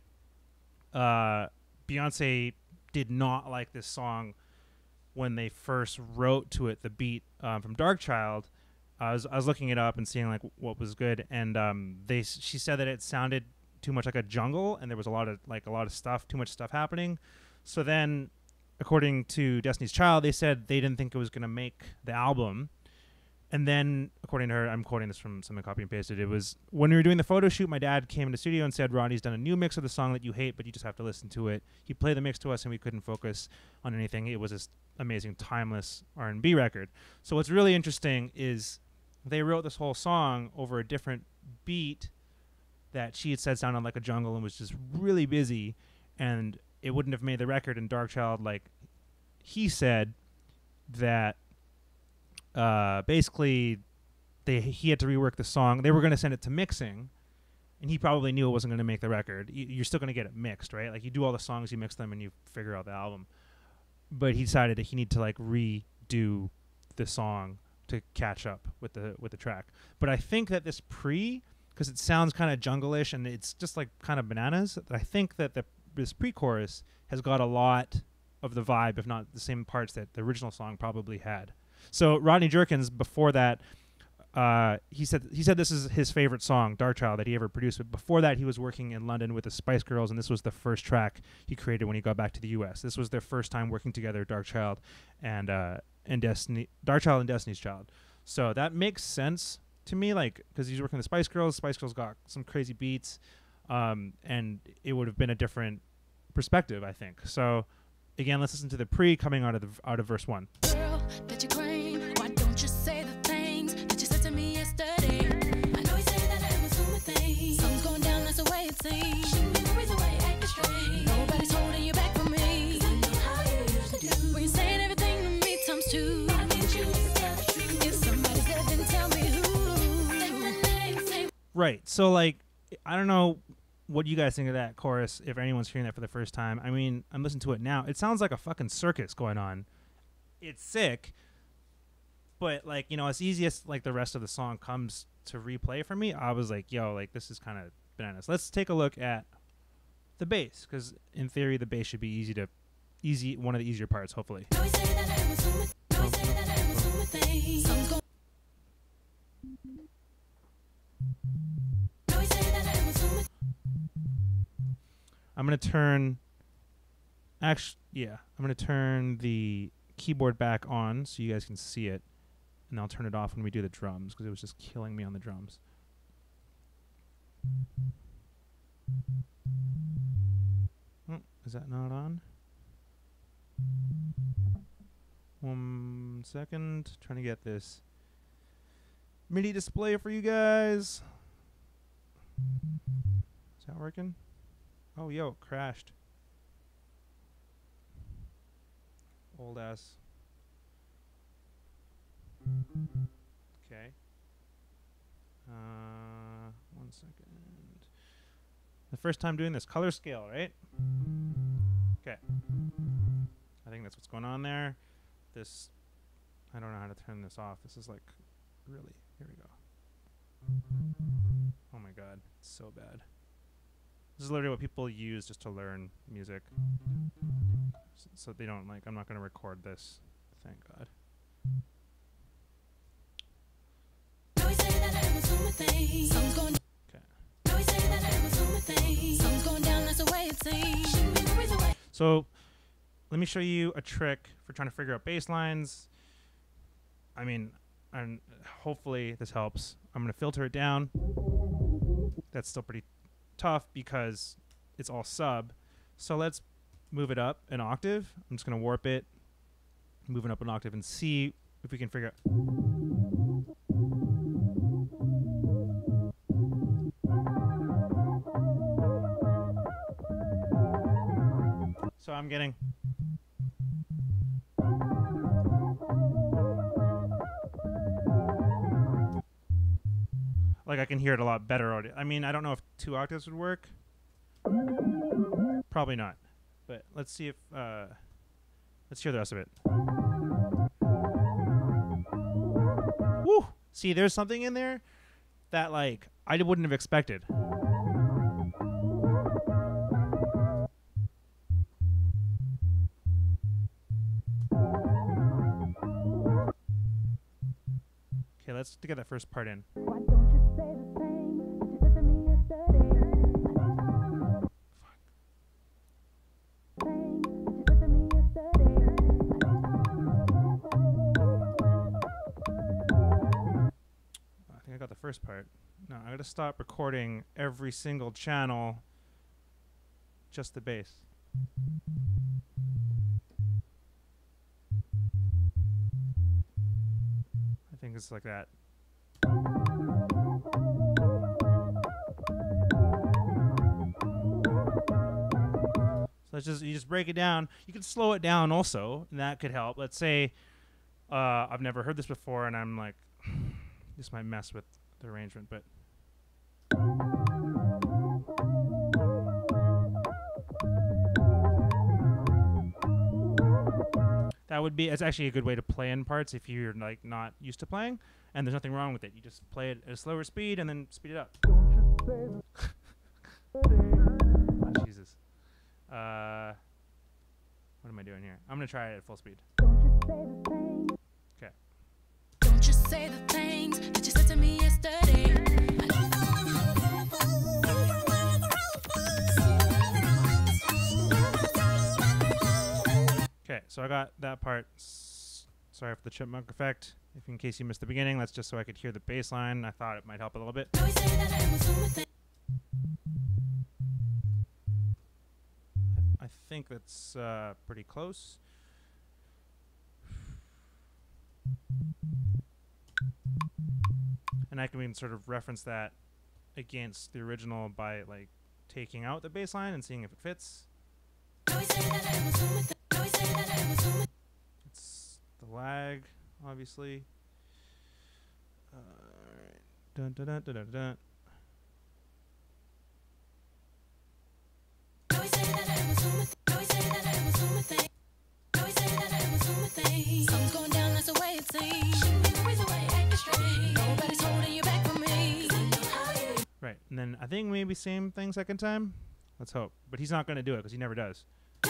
Beyonce did not like this song when they first wrote to it, the beat from Dark Child. I was looking it up and seeing like what was good, and she said that it sounded too much like a jungle, and there was a lot of stuff, too much stuff happening. So then, according to Destiny's Child, they said they didn't think it was going to make the album. And then, according to her, I'm quoting this from something copy and pasted, it was, when we were doing the photo shoot, my dad came in the studio and said, Rodney's done a new mix of the song that you hate, but you just have to listen to it. He played the mix to us and we couldn't focus on anything. It was this amazing, timeless R&B record. So what's really interesting is they wrote this whole song over a different beat that she had said sounded like a jungle and was just really busy, and it wouldn't have made the record. And Dark Child, like, he said that basically he had to rework the song. They were going to send it to mixing, and he probably knew it wasn't going to make the record. You're still going to get it mixed, right? Like, you do all the songs, you mix them, and you figure out the album. But he decided that he needed to like redo the song to catch up with the track. But I think that this because it sounds kind of jungle-ish and it's just like kind of bananas, I think that this pre-chorus has got a lot of the vibe, if not the same parts that the original song probably had. So Rodney Jerkins, before that, he said this is his favorite song, Dark Child, that he ever produced. But before that, he was working in London with the Spice Girls, and this was the first track he created when he got back to the U.S. This was their first time working together, Dark Child and Dark Child and Destiny's Child. So that makes sense to me, like, because he's working with the Spice Girls. Spice Girls got some crazy beats, and it would have been a different perspective, I think. So again, let's listen to the pre coming out of verse 1. Girl, that you claim. Why don't you say the things that you said to me yesterday? I know you say that I was doing things. Something's going down, that's the way it seems. Shouldn't be the reason why you acting strange. Nobody's holding you back from me. 'Cause I know how you used to do. When you're saying everything to me times two. I need you to tell the truth. If somebody's there, then tell me who. Say my name, say. Right. So, like, I don't know what you guys think of that chorus, if anyone's hearing that for the first time. I mean, I'm listening to it now. It sounds like a fucking circus going on. It's sick, but, like, you know, as easy as, like, the rest of the song comes to replay for me, I was like, yo, like, this is kind of bananas. Let's take a look at the bass, because in theory, the bass should be one of the easier parts, hopefully. No, you say that I was doing. No, you say that I was doing things. Something's going. No, you say that I was doing. I'm going to turn... I'm going to turn the keyboard back on so you guys can see it, and I'll turn it off when we do the drums, because it was just killing me on the drums. Oh, is that not on? 1 second. Trying to get this MIDI display for you guys. Is that working? Oh, yo, it crashed. Old ass. Okay. 1 second. The first time doing this color scale, right? Okay. I think that's what's going on there. This, I don't know how to turn this off. This is like, really, here we go. Oh my god, it's so bad. This is literally what people use just to learn music. So they don't, like, I'm not going to record this. Thank God. No, you say that I was doing things. Something's going. Okay. No, you say that I was doing things. Something's going down, that's the way it seems. Shouldn't be the reason why. So let me show you a trick for trying to figure out bass lines. I mean, and hopefully this helps. I'm going to filter it down. That's still pretty tough because it's all sub. So let's move it up an octave. I'm just going to warp it, move it up an octave, and see if we can figure out. So I'm getting. Like, I can hear it a lot better already. I mean, I don't know if 2 octaves would work. Probably not. But let's see if, let's hear the rest of it. Woo! See, there's something in there that, like, I wouldn't have expected. Okay, let's get that first part in. Why don't you say the thing that you said to me yesterday? Thing that you said to me yesterday. I think I got the first part. No, I gotta stop recording every single channel. Just the bass. I think it's like that. So you just break it down. You can slow it down also, and that could help. Let's say I've never heard this before, and I'm like, this might mess with the arrangement, but. That would be, it's actually a good way to play in parts if you're, like, not used to playing, and there's nothing wrong with it. You just play it at a slower speed and then speed it up. Oh, Jesus. What am I doing here? I'm gonna try it at full speed. Okay. Don't you say the things that you said to me yesterday. Okay, so I got that part. Sorry for the chipmunk effect. If in case you missed the beginning, that's just so I could hear the bass line. I thought it might help a little bit. I think that's pretty close. And I can sort of reference that against the original by like taking out the bass line and seeing if it fits. It's the lag, obviously. Alright. Dun dun dun dun dun dun. Something's going down, that's the way it seems. Nobody's holding you back from me. Right, and then I think maybe same thing second time. Let's hope. But he's not going to do it because he never does.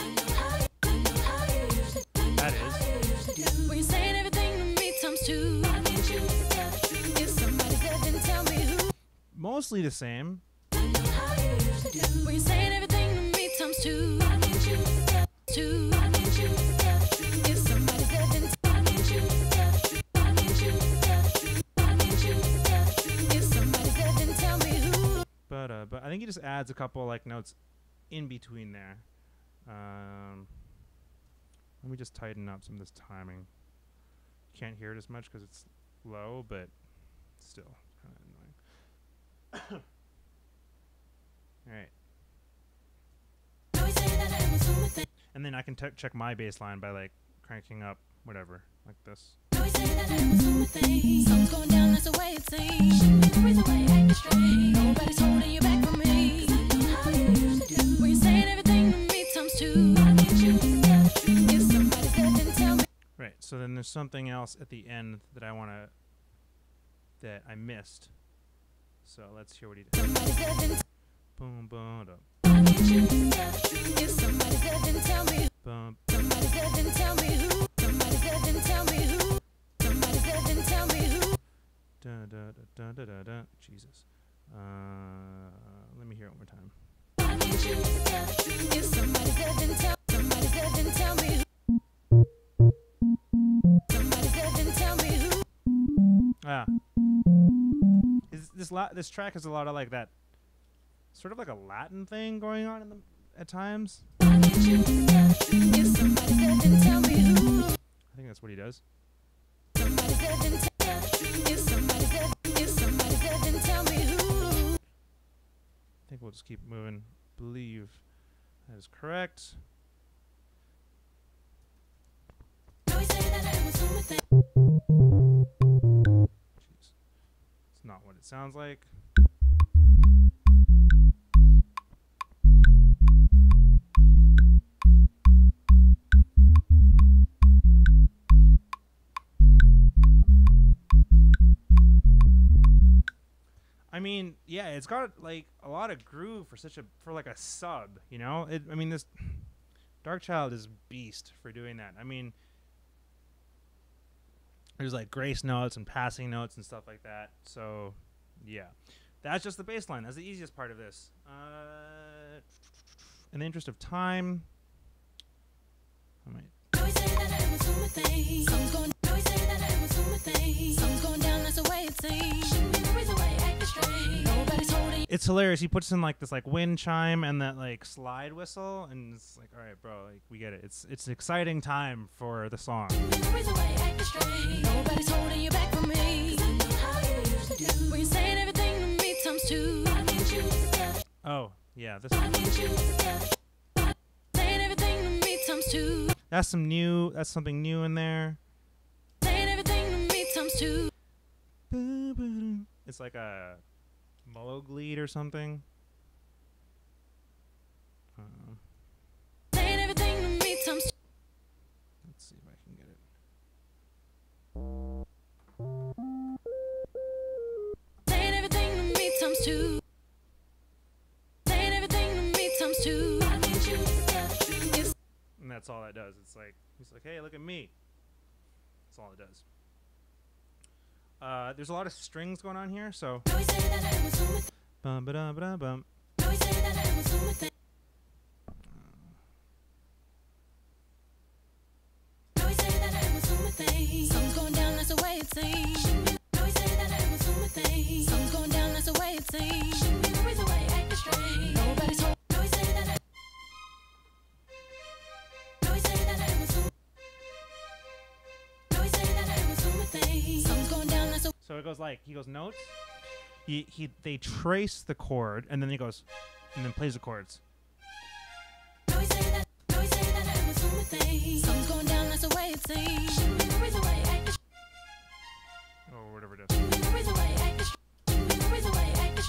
That is. When you're saying everything to me times two. If somebody said, then tell me who. Mostly the same. When you're saying everything to me times two. Two. If somebody said, then if somebody said, then tell me who. But I think he just adds a couple like notes in between there. Let me just tighten up some of this timing. Can't hear it as much because it's low, but still kind of annoying. All right. And then I can check my bass line by like cranking up whatever, like this. Something's going down, that's the way it seems. Nobody's holding you back from me. When you're saying everything to me times two. If somebody said, then tell me. Right. So then there's something else at the end that I missed. So let's hear what he did. Somebody said, then Boom, boom, da. if somebody said, then tell me. Bum. Somebody said, then tell me who. Somebody said, then tell me who. Somebody said, then tell me who. Da, da, da, da, da, da. Jesus. Let me hear it one more time. If somebody said, then tell. Somebody said, then tell me who. Somebody said, then tell me who. Ah. This track has a lot of like that, sort of like a Latin thing going on at times. If somebody said, then tell me who. I think that's what he does. Somebody said, then tell. If somebody said, then tell me who. I think we'll just keep moving. Believe that is correct. Jeez. It's not what it sounds like. I mean, yeah, it's got like a lot of groove for like a sub, you know? I mean, this Darkchild is beast for doing that. I mean, there's like grace notes and passing notes and stuff like that. So, yeah. That's just the bass line. That's the easiest part of this. In the interest of time, I might. It's hilarious. He puts in like this like wind chime and that like slide whistle, and it's like, all right, bro, like we get it. It's an exciting time for the song. Nobody's holding you back from me. When you're saying everything to me times two. Oh yeah, this. Saying everything to me times two. That's something new in there. Saying everything to me times two. It's like a Moog lead or something. Saying everything to me times two. Let's see if I can get it. Saying everything to me times two. Saying everything to me times two. And that's all that does. It's like he's like, hey, look at me. That's all it does. There's a lot of strings going on here, so. No, he said that I was doing my thing. Bum ba dum ba dum bum. No, he said that I was doing my thing. No, he said that I was doing my thing. Something's going down, that's the way it seems. No, he said that I was doing my thing. Something's going down, that's the way it seems. The reason why you acting strange. Nobody's told. No, he said that I. No, he said that I was doing. No, he said that I was doing my thing. Something's going down, that's the. So it goes like, he goes notes. They trace the chord, and then he goes, and then plays the chords. No, he said that. No, he said that I was doing my thing. Something's going down, that's the way it seems. The reason why you acting. Or whatever it is. The reason why you acting. The reason why you acting.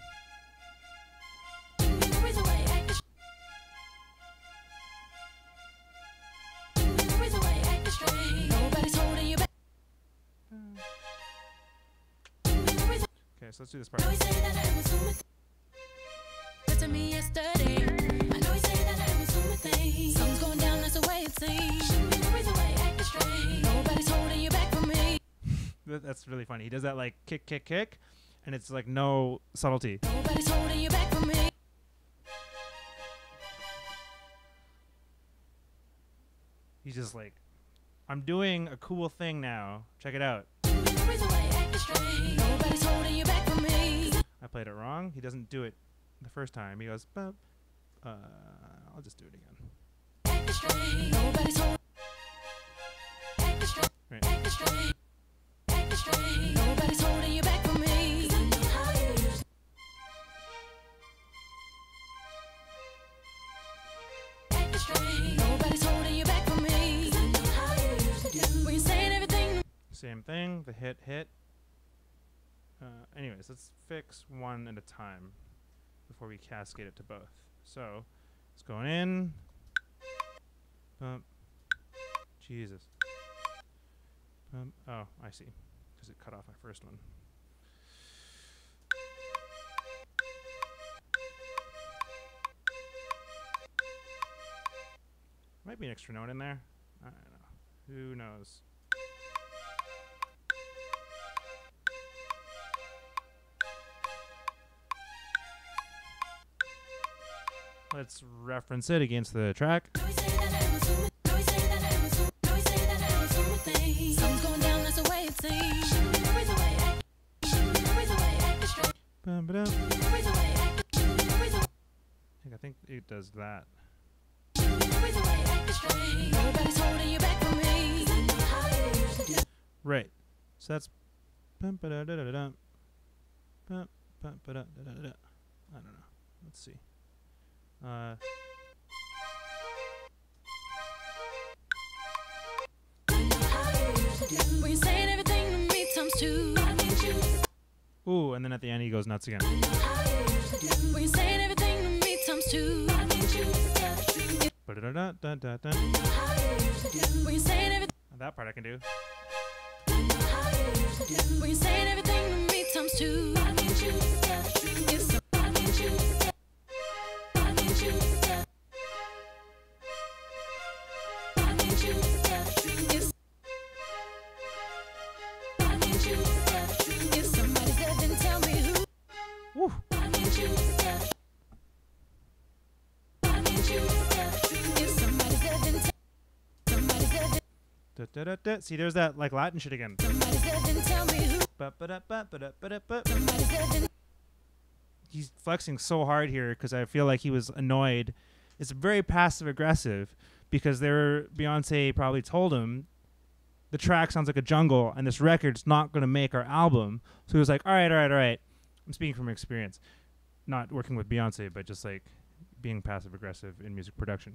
The reason why you acting. The reason why you acting strange. Nobody's holding you back. Okay, so let's do this part. No, he said that I was doing my thing. To me yesterday. I know he said that I was doing my thing. Something's going down, that's the way it seems. The reason why you acting strange. Nobody's holding you back from me. That's really funny. He does that like kick, kick, kick, and it's like no subtlety. Nobody's holding you back from me. He's just like, I'm doing a cool thing now. Check it out. The reason why you acting strange. Nobody's holding you back from me. I played it wrong. He doesn't do it the first time. He goes, "Bup." I'll just do it again. Acting strange. Nobody's holding. Acting strange. Right. Acting strange. Acting strange. Nobody's holding you back from me. How you used. Acting strange. Nobody's holding you back from me. How you used to do. When you're saying everything. Same thing. The hit. Anyways, let's fix one at a time before we cascade it to both. So it's going in. Bump. Jesus. Bump. Oh, I see. Because it cut off my first one. Might be an extra note in there. I don't know. Who knows? Let's reference it against the track. No, he said that I was doing. No, he said that I was doing. No, he said that I was doing my thing. Something's going down, that's the way it seems. The reason why you act. The reason why you acting strange. Bum-ba-dum. The reason why you act. The reason. I think it does that. The reason why you acting strange. Nobody's holding you back from me. How you used to do. Right. So that's bum-ba-da-da-da-da. Bum-ba-da-da-da-da. I don't know. Let's see. When you're saying everything to me times two. Ooh, and then at the end he goes nuts again. When you're saying everything to me times two. Ba-da-da-da-da-da. When you're saying everything. That part I can do. When you're saying everything to me times two. It's so. It's. If somebody's dead, then tell me who. Woo. If somebody's dead, then somebody's dead, then Da-da-da-da. See, there's that like Latin shit again. somebody's dead, then tell me who. Ba-ba-da-ba-ba-da-ba-da-ba. Somebody's dead, then. He's flexing so hard here because I feel like he was annoyed. It's very passive aggressive because Beyonce probably told him the track sounds like a jungle and this record's not going to make our album. So he was like, all right. I'm speaking from experience, not working with Beyonce, but just like being passive aggressive in music production.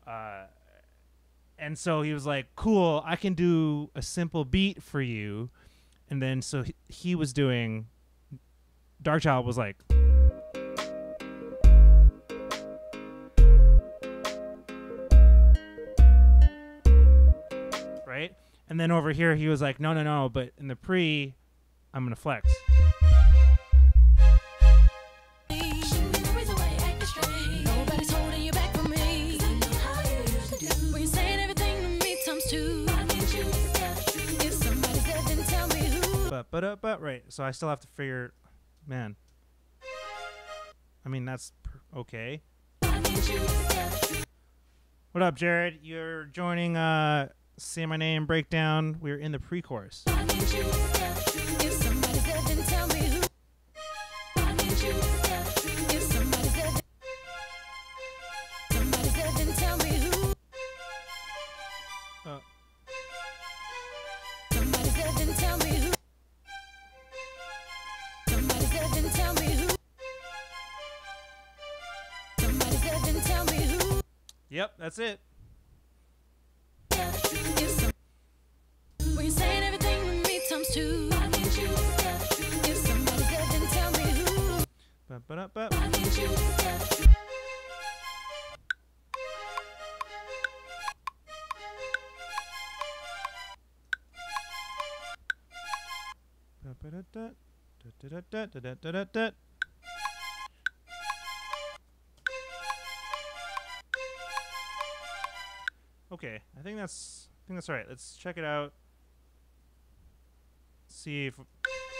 And so he was like, cool, I can do a simple beat for you. And then so he was doing, Darkchild was like, right? And then over here he was like, no, but in the pre, I'm going to flex. Nobody's holding you back from me. When you're saying everything to me times two. If somebody's dead, then tell me who. But right. So I still have to figure, man. I mean, that's okay. What up, Jared? You're joining Say My Name Breakdown. We're in the pre-chorus. Yep, that's it. When you're saying everything with me times two. If somebody said, then tell me who. Okay, I think that's all right. Let's check it out. See if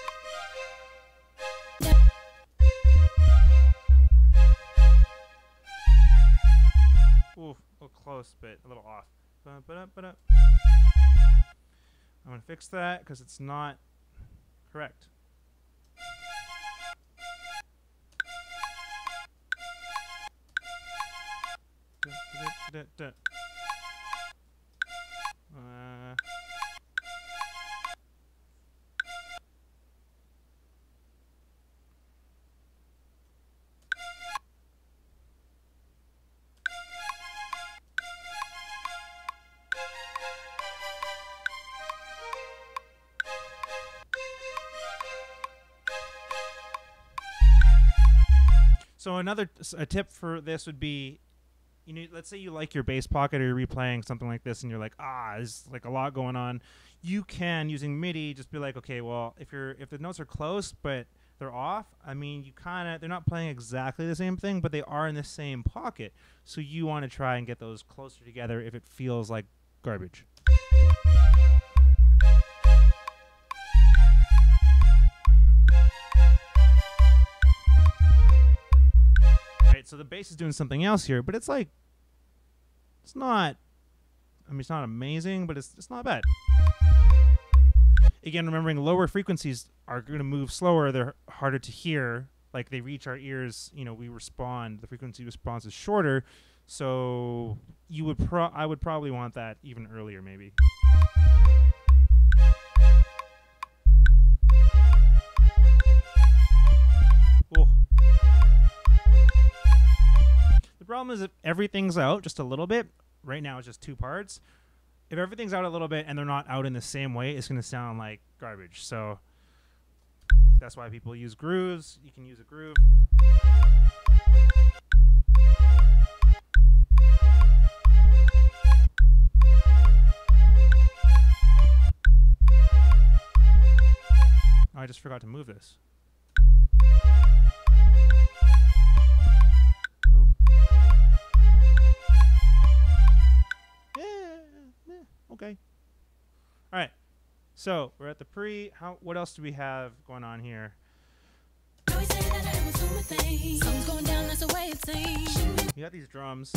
ooh, a little close, but a little off. I'm gonna fix that because it's not correct. So a tip for this would be, you know, let's say you like your bass pocket or you're replaying something like this and you're like, there's like a lot going on. You can, using MIDI, just be like, okay, well, if the notes are close but they're off, I mean, they're not playing exactly the same thing, but they are in the same pocket. So you want to try and get those closer together if it feels like garbage. So the bass is doing something else here, but it's like, it's not amazing, but it's not bad. Again, remembering lower frequencies are going to move slower. They're harder to hear. Like they reach our ears, you know, the frequency response is shorter. So I would probably want that even earlier, maybe. Oh. The problem is if everything's out just a little bit, right now it's just two parts. If everything's out a little bit and they're not out in the same way, it's going to sound like garbage. So that's why people use grooves. You can use a groove. Oh, I just forgot to move this. Okay. All right. So we're at the pre. What else do we have going on here? You got these drums.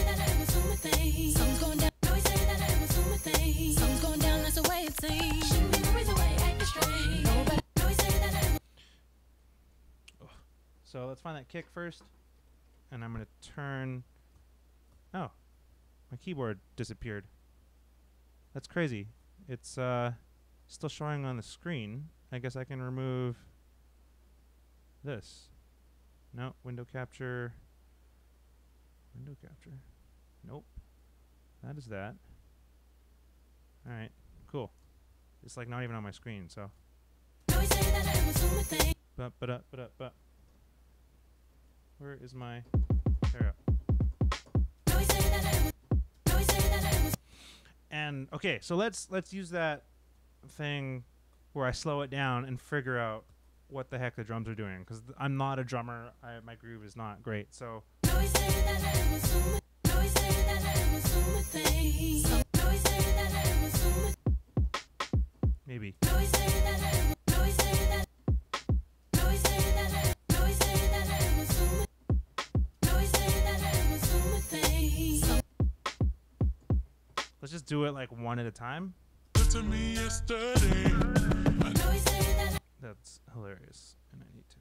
So let's find that kick first. And I'm going to turn. Oh, my keyboard disappeared. That's crazy. It's still showing on the screen. I guess I can remove this. No, window capture. Window capture. Nope. That is that. Alright, cool. It's like not even on my screen, so. Where is my... There we go. And okay, so let's use that thing where I slow it down and figure out what the heck the drums are doing, because I'm not a drummer. My groove is not great, so. Maybe. Let's just do it like one at a time. To me yesterday. I know he said that. That's hilarious. And I need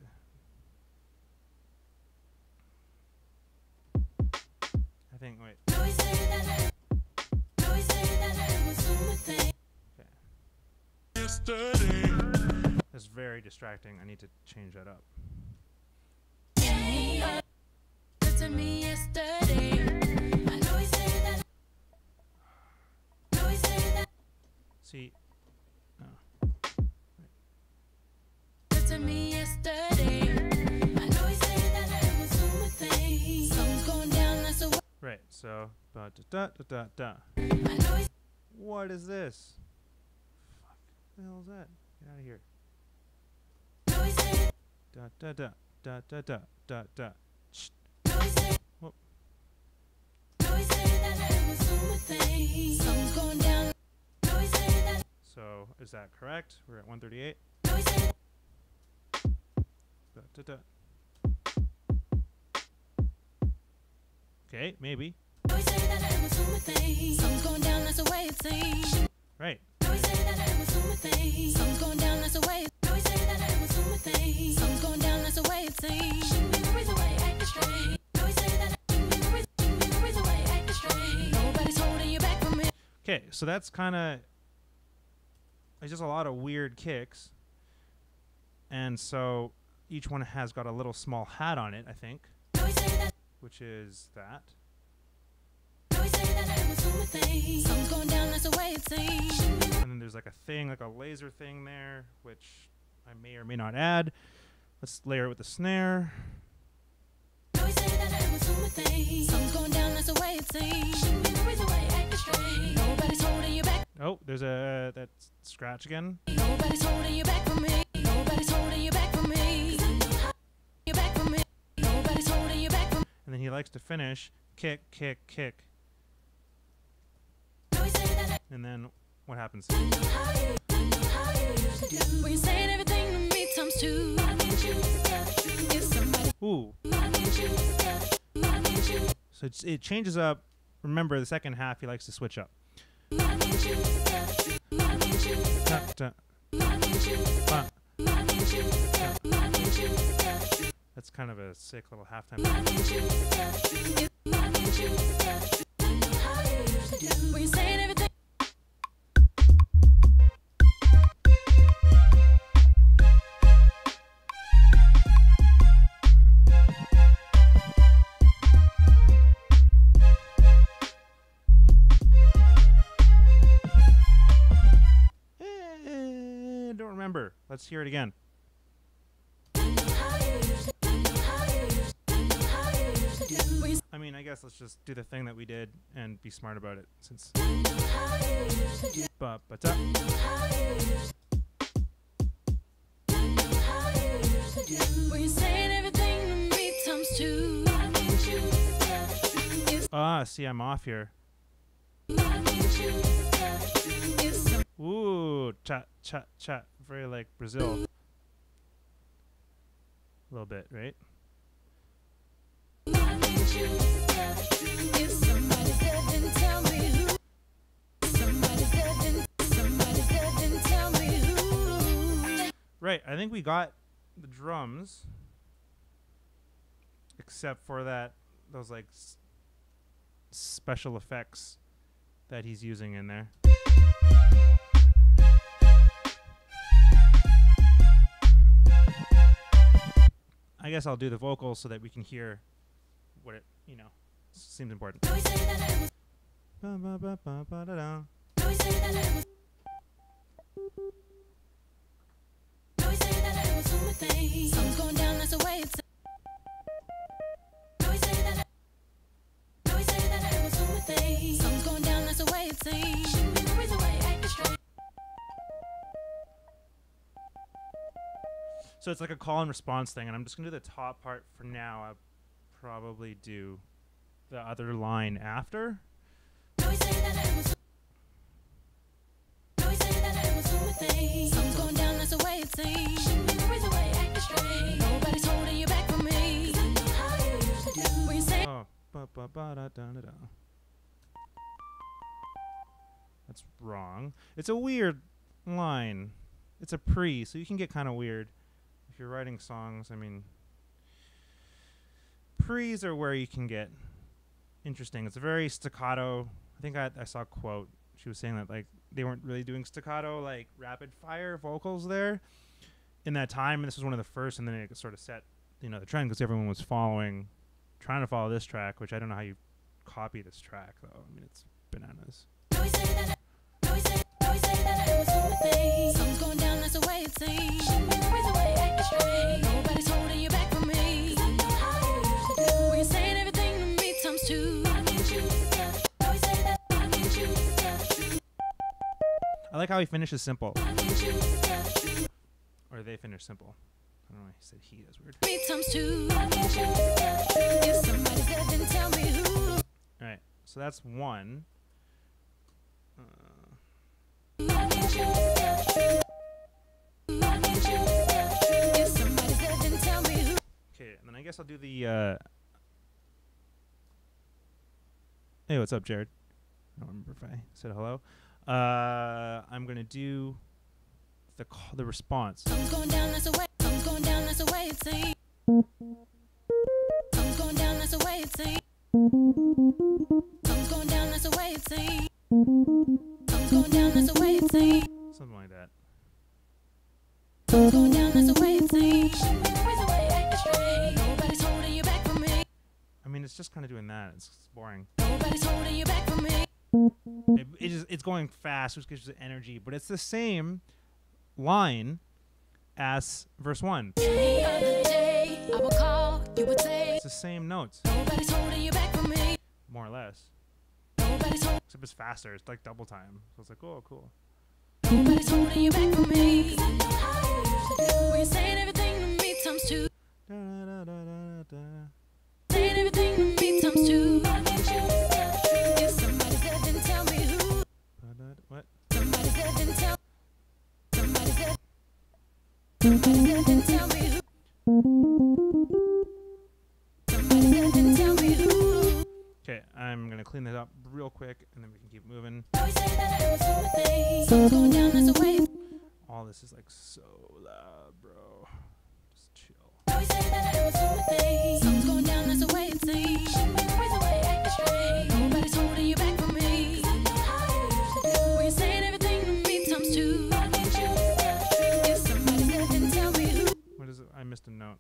to. I think, wait. Know he said that. Know he said that I was doing my thing. Okay. Yesterday. That's very distracting. I need to change that up. Yeah, to me yesterday. I know he said that. Know he said that. See. To me yesterday. I know he said that I was doing my thing. Something's going down, that's a what. Right, so. Da, da, da, da, da. I know he's What is this? Fuck. What the hell is that? Get out of here. know he said. Da, da, da, da, da, da, da, da. Shh. Know he said. Whoop. Know he said that I was doing my thing. Something's going down. Know he said that. So, is that correct? We're at 138. Know he said. Da, da, da. Okay, maybe. Know he said that I was doing my thing. Something's going down, that's the way it seems. Right. Know he said that I was doing my thing. Something's going down, that's the way. Know he said that I was doing my thing. Something's going down, that's the way it seems. The reason why I acting straight. Know he said that. The reason why I acting straight. Nobody's holding you back from me. Okay, so that's kind of. It's just a lot of weird kicks. And so each one has got a little small hat on it, I think. Know he said that. Which is that. Know he said that I was doing my thing. Something's going down, that's the way it seems. And then there's like a thing, like a laser thing there, which I may or may not add. Let's layer it with the snare. Know he said that I was doing my thing. Something's going down, that's the way it seems. The reason why I acting straight. Nobody's holding you back. Oh, there's that scratch again. Nobody's holding you back from me. Nobody's holding you back from me. You back from me. Nobody's holding you back from me. And then he likes to finish kick, kick, kick. Know he said that. And then what happens? How you used to do. When you're saying everything to me times two. I need you. If somebody. Ooh. I need you. I need you. So it changes up. Remember, the second half he likes to switch up. I need you. I need you. Da, da, I need you. ba. I need you. I need you. That's kind of a sick little halftime. I need you. I need you. How you used to do. When you're saying everything. Don't remember. Let's hear it again. I mean, I guess let's just do the thing that we did and be smart about it, since. Ba ba da. When you're saying everything to me times two. Ah, see, I'm off here. Ooh, cha cha cha. Very like Brazil. A little bit, right? If somebody's dead, then tell me who. Somebody's dead, then tell me who. Right, I think we got the drums, except for those like special effects that he's using in there. I guess I'll do the vocals so that we can hear what it, seems important. Ba, ba, ba, ba, ba, da, da. Something's going down, that's the way it's. Something's going down, that's the way it seems. The reason why you acting straight. So it's like a call and response thing, and I'm just gonna do the top part for now. I'll probably do the other line after. Something's going down, that's the way it seems. The reason why you acting straight. Nobody's holding you back from me. How you used to do. When you say. Oh, ba ba ba da da da da. That's wrong. It's a weird line. It's a pre, so you can get kind of weird if you're writing songs. I mean, pre's are where you can get interesting. It's a very staccato. I think I saw a quote. She was saying that like they weren't really doing staccato like rapid fire vocals there in that time, and this was one of the first, and then it sort of set the trend because everyone was trying to follow this track, which I don't know how you copy this track though. I mean, it's bananas. Something's going down, that's the way it seems. Nobody's holding you back from me. When you're saying everything to me times two. I like how he finishes simple. Or they finish simple. I don't know why he said he. That's weird. Me times two. If somebody's there, then tell me who. Alright, so that's one. If somebody's there, then tell me who. Okay, and then I guess I'll do the hey, what's up, Jared? I don't remember if I said hello. I'm gonna do the response. Something's going down, that's the way. Something's going down, that's the way it seems. Something's going down, that's the way it seems. Something's going down, that's the way it seems. Something's going down, that's the way it seems. Something like that. Something's going down, that's the way it seems. Nobody's holding you back from me. I mean, it's just kind of doing that. It's boring. Nobody's holding you back from me. It's going fast, which gives it energy, but it's the same line as verse 1. Any other day, I will call, you would say. It's the same notes, Nobody's holding you back from me. more or less. Nobody's holding. Except it's faster. It's like double time. So it's like, oh, cool. Nobody's holding you back from me. When you're saying everything to me times two. Saying everything to me times two. If somebody's there, then tell me who. What? Somebody's there, then tell. Somebody's there. Somebody's there, then tell me who. Somebody's there, then tell me who. Okay, I'm going to clean that up real quick, and then we can keep moving. Something's going down, that's the way. All this is like so loud, bro. Just chill. Something's going down, that's the way it seems. Nobody's holding you back from me. When you're saying everything to me times two. If somebody's there, then tell me who. What is it? I missed a note.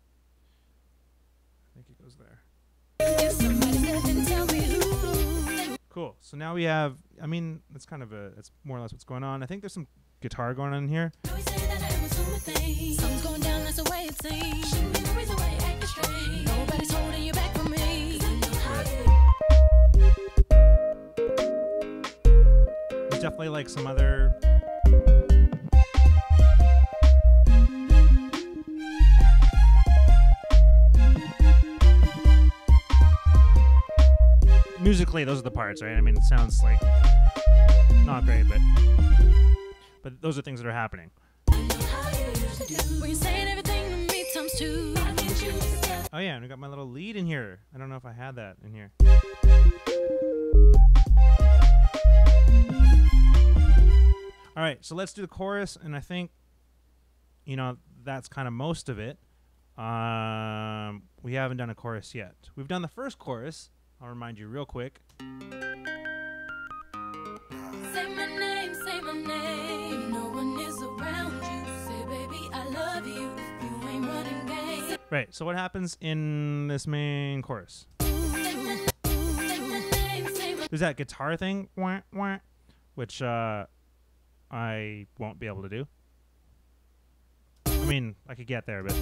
I think it goes there. If somebody's there, then tell me who. Cool. So now we have, I mean, that's more or less what's going on. I think there's some guitar going on in here. Something's going down, that's the way it seems. Nobody's holding you back from me. There's definitely like some other musically, those are the parts, right? I mean, it sounds like not great, but those are things that are happening. When you're saying everything to me times two. Oh yeah, and we got my little lead in here. I don't know if I had that in here. All right, so let's do the chorus, and I think, that's kind of most of it. We haven't done a chorus yet. We've done the first chorus. I'll remind you real quick. Say my name, say my name. No one is around you. Say, baby, I love you. You ain't running game. Right, so what happens in this main chorus? There's that guitar thing, wah, wah, which I won't be able to do. I mean, I could get there, but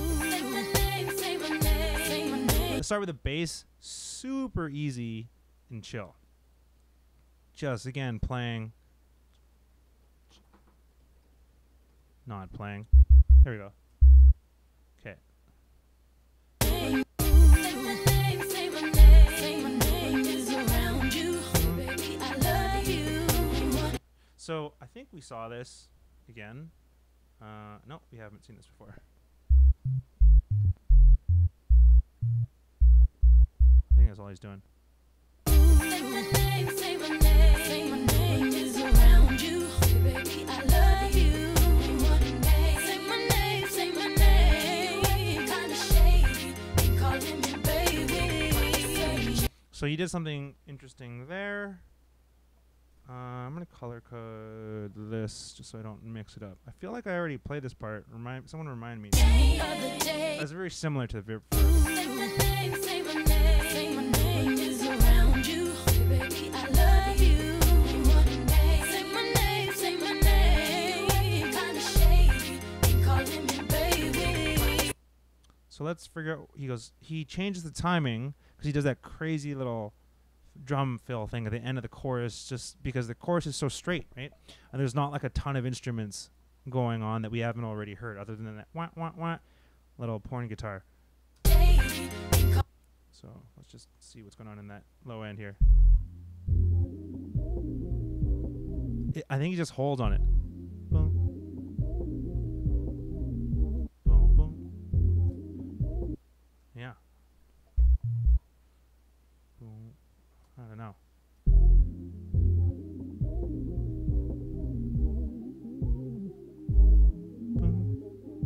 let's start with the bass. Super easy and chill. Just again playing, not playing. There we go. Okay. So I think we saw this again. No, we haven't seen this before. I think that's all he's doing. he did something interesting there. I'm going to color code this just so I don't mix it up. I feel like I already played this part. Someone remind me. That's very similar to the very first. Say my name, say my name, say my name is around you. Baby, I love you. One day, say my name, kinda shady, calling me baby. So let's figure out. He changes the timing because he does that crazy little drum fill thing at the end of the chorus, just because the chorus is so straight, right? And there's not like a ton of instruments going on that we haven't already heard, other than that wah wah wah little porn guitar. So let's just see what's going on in that low end here. I think he just holds on it. Boom. Boom, boom. Yeah. Boom. I don't know. Boom.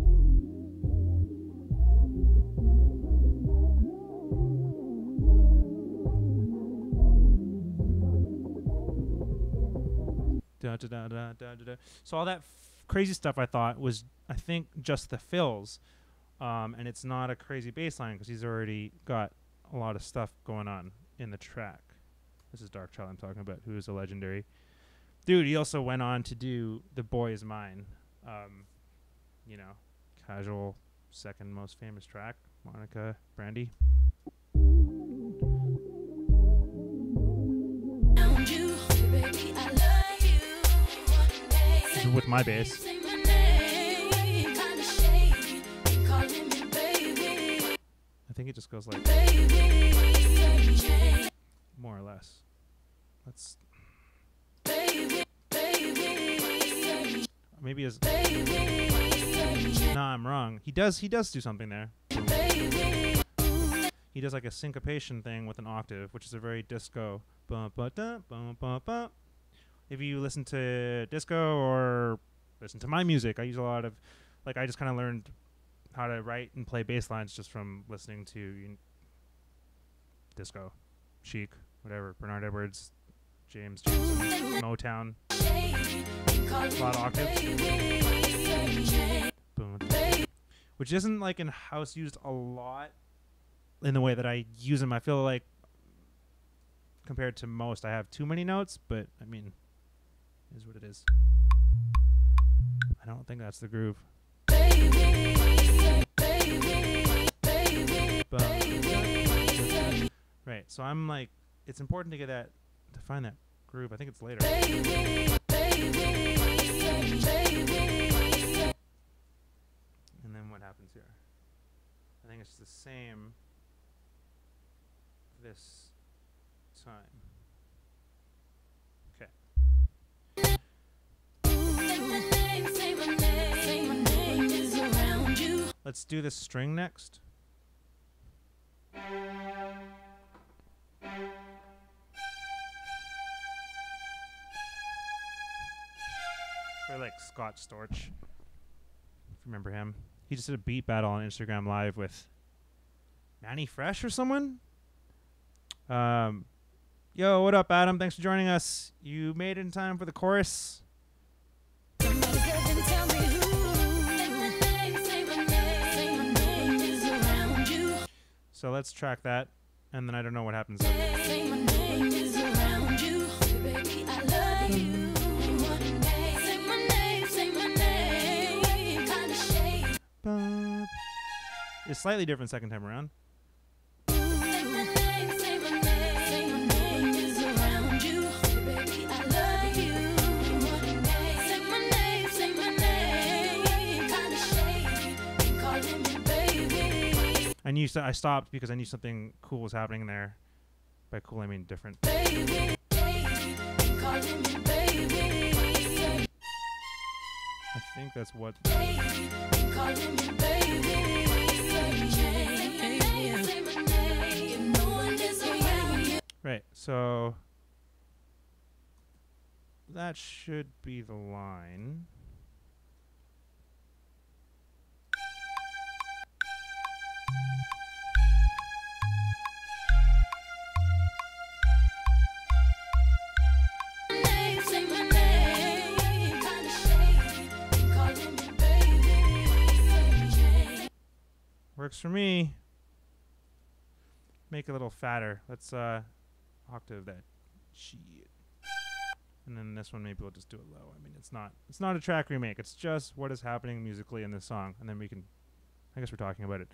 Da, da, da, da, da, da. So all that crazy stuff I thought was, I think, just the fills, and it's not a crazy bass line because he's already got a lot of stuff going on in the track. This is Dark Child I'm talking about, who is a legendary dude. He also went on to do The Boy Is Mine, you know, Casual, second most famous track, Monica Brandy. With my bass. I think it just goes like more or less. Let's maybe as nah, I'm wrong. He does do something there. He does like a syncopation thing with an octave, which is a very disco. Bum, ba, da, bum, ba, ba. If you listen to disco or listen to my music, I use a lot of, like, I just kind of learned how to write and play bass lines just from listening to disco, Chic, whatever, Bernard Edwards, James Jameson, Motown, a lot of octaves, boom, which isn't like in house used a lot in the way that I use them. I feel like compared to most, I have too many notes, but I mean, it is what it is. I don't think that's the groove. Right, so I'm like, it's important to get that, to find that groove. I think it's later. And then what happens here? I think it's the same this time. Okay. Let's do this string next. Or like Scott Storch, if you remember him. He just did a beat battle on Instagram Live with Manny Fresh or someone. Yo, what up, Adam? Thanks for joining us. You made it in time for the chorus. So let's track that, and then I don't know what happens. It's slightly different second time around. I stopped because I knew something cool was happening there. By cool, I mean different. I think that's what. Right, so that should be the line. works for me. Make it a little fatter. Let's octave that shit. And then this one maybe we'll just do it low. I mean, it's not a track remake. It's just what is happening musically in this song, and then we can, I guess we're talking about it.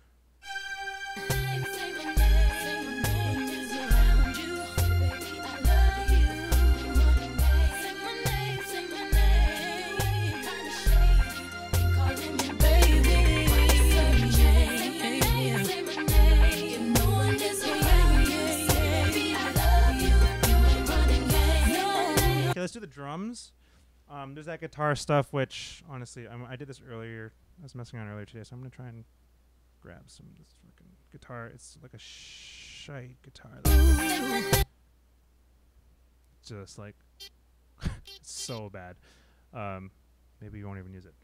Okay, let's do the drums. There's that guitar stuff, which honestly, I did this earlier. I was messing around earlier today, so I'm gonna try and grab some of this fucking guitar. It's like a shite guitar. Just like it's so bad. Maybe you won't even use it.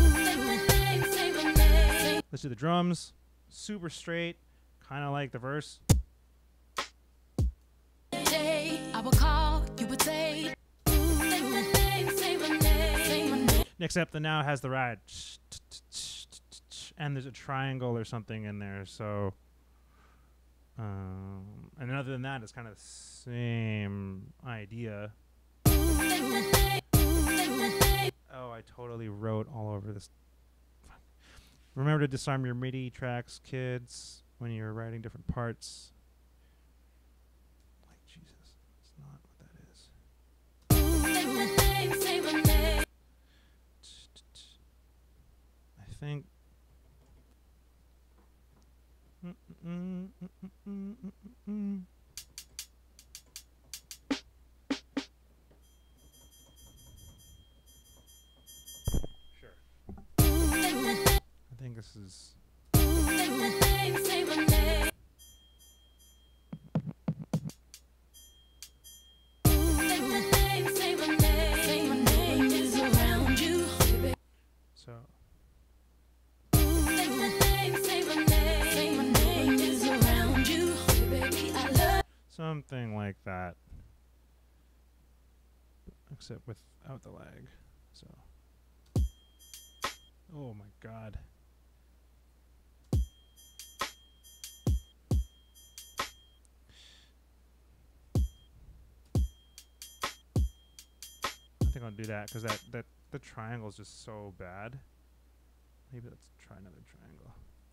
Let's do the drums. Super straight, kind of like the verse. I will call, you would say. Next up, the now has the ride, and there's a triangle or something in there. So, and other than that, it's kind of the same idea. Oh, I totally wrote all over this. Remember to disarm your MIDI tracks, kids, when you're writing different parts. Like, Jesus, that's not what that is. I think. Sure. I think this is. So. Something like that, except without the lag. So, oh my God. I think I'll do that because that the triangle is just so bad. Maybe let's try another triangle.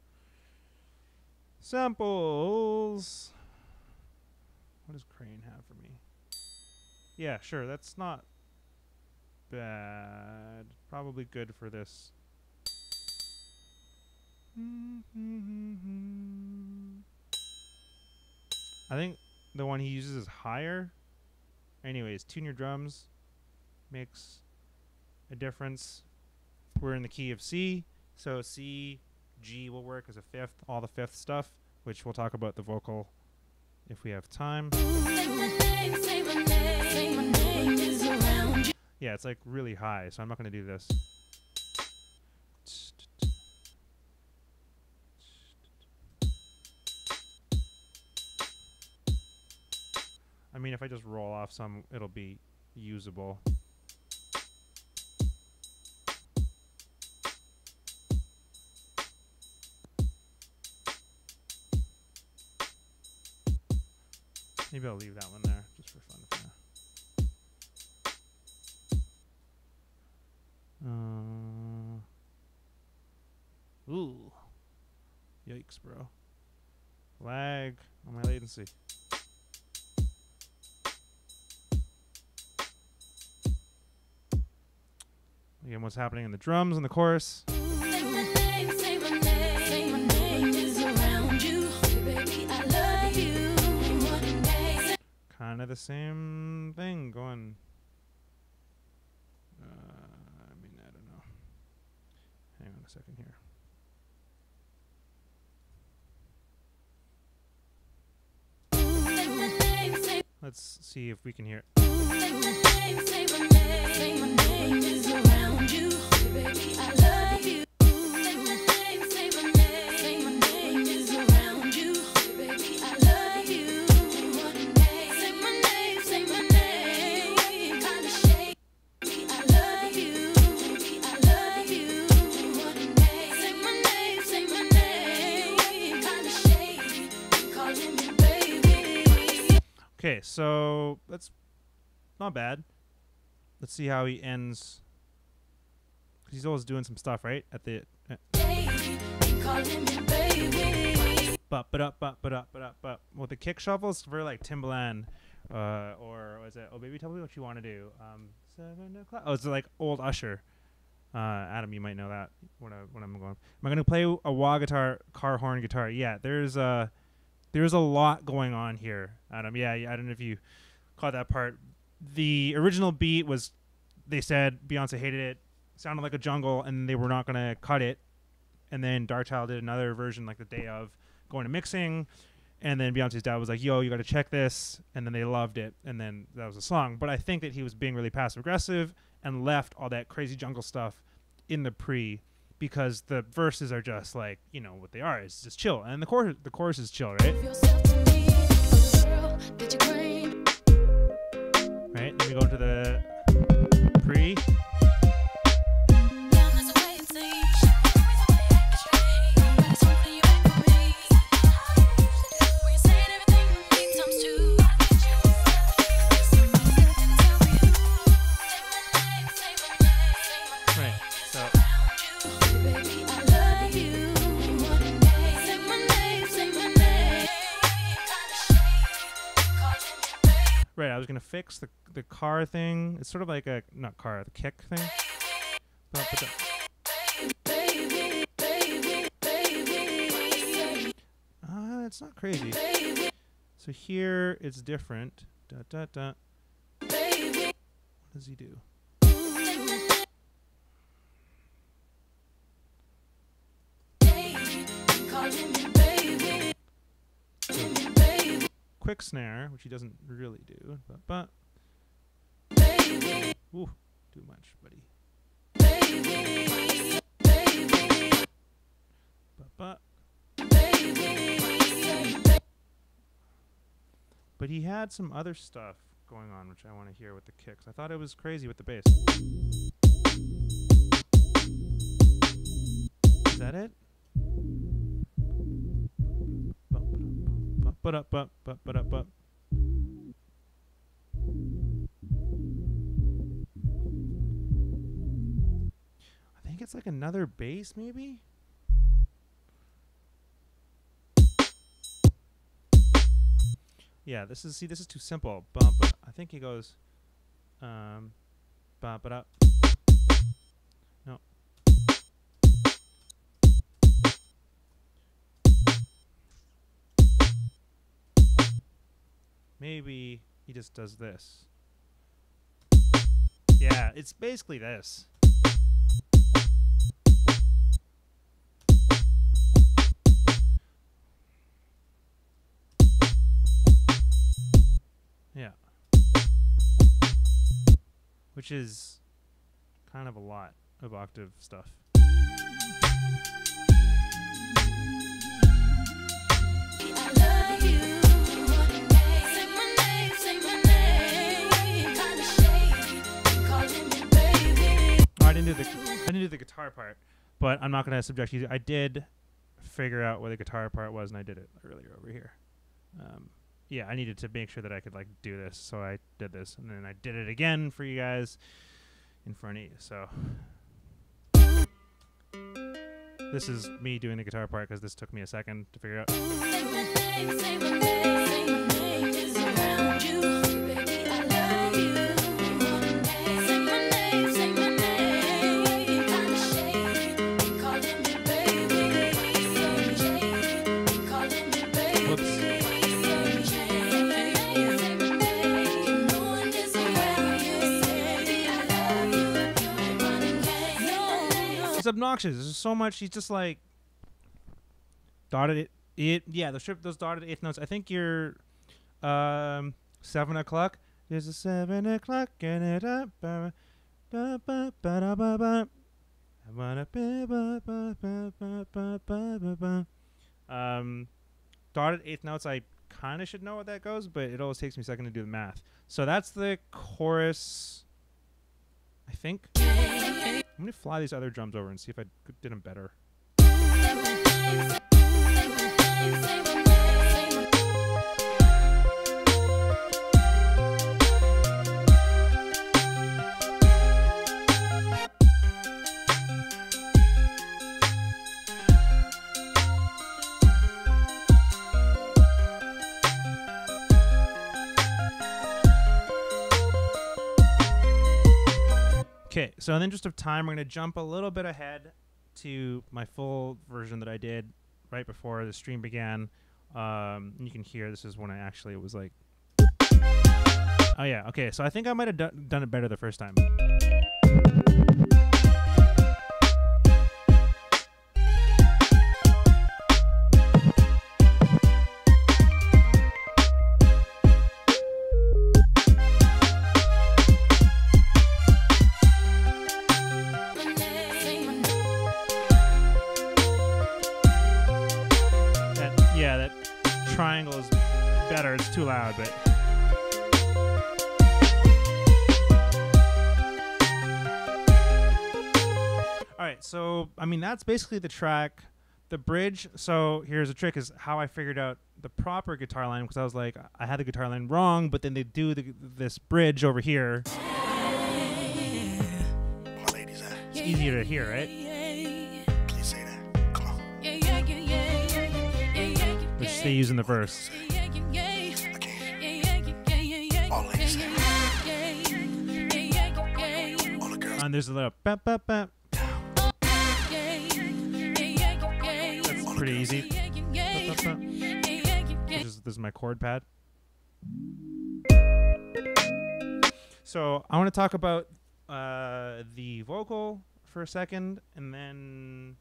Samples. What does Crane have for me? Yeah, sure. That's not bad. Probably good for this. I think the one he uses is higher. Anyways, tune your drums. Makes a difference. We're in the key of C. So C, G will work as a fifth. All the fifth stuff, which we'll talk about the vocal if we have time. Yeah, it's like really high, so I'm not going to do this. I mean, if I just roll off some, it'll be usable. Maybe I'll leave that one there, just for fun for now. Ooh. Yikes, bro. Lag on my latency. Again, what's happening in the drums and the chorus. Kind of the same thing going. I mean, I don't know. Hang on a second here. Let's see if we can hear it. Okay, so that's not bad. Let's see how he ends. 'Cause he's always doing some stuff, right? At the well, the kick shuffle is very like Timbaland, or was it? Oh, baby, tell me what you want to do. 7 o'clock. Oh, it's like old Usher. Adam, you might know that. When I'm going, am I going to play a wah guitar, car horn guitar? Yeah, there's a lot going on here, Adam. Yeah, I don't know if you caught that part. The original beat was, they said Beyonce hated it, sounded like a jungle, and they were not going to cut it. And then Darkchild did another version like the day of, going to mixing, and then Beyonce's dad was like, yo, you got to check this, and then they loved it, and then that was a song. But I think that he was being really passive aggressive and left all that crazy jungle stuff in the pre, because the verses are just like, you know what they are, it's just chill, and the chorus is chill, right? Right, then we go into the pre. Right, I was gonna fix the car thing. It's sort of like a the kick thing. It's not crazy. So here it's different. What does he do? Quick snare, which he doesn't really do, but ooh, too much, buddy. But he had some other stuff going on, which I want to hear with the kicks. I thought it was crazy with the bass. Is that it? I think it's like another bass, maybe? Yeah, this is too simple. I think he goes no. Maybe he just does this. Yeah, it's basically this. Yeah. Which is kind of a lot of octave stuff. I didn't do the guitar part, but I'm not going to subject you. I did figure out where the guitar part was, and I did it earlier over here. Yeah, I needed to make sure that I could like do this, so I did this, and then I did it again for you guys in front of you. So this is me doing the guitar part because this took me a second to figure out. It's obnoxious. There's so much. He's just like dotted it. Yeah, those dotted eighth notes. I think you're 7 o'clock. There's a 7 o'clock and it up. Dotted eighth notes. I kind of should know what that goes, but it always takes me a second to do the math. So that's the chorus, I think. I'm going to fly these other drums over and see if I did them better. Okay, so in the interest of time, we're going to jump a little bit ahead to my full version that I did right before the stream began. You can hear this is when I actually it was like, oh yeah, okay. So I think I might have done it better the first time. That triangle is better. It's too loud, but. All right, so I mean that's basically the track, the bridge. So here's a trick: is how I figured out the proper guitar line, because I was like, I had the guitar line wrong, but then they do this bridge over here. It's easier to hear, right? Can you say that? Come on. Which they use in the verse. All ladies say And there's a little bap bap bap. That's pretty easy. Bap, bap, bap. This is my chord pad. So I want to talk about the vocal for a second, and then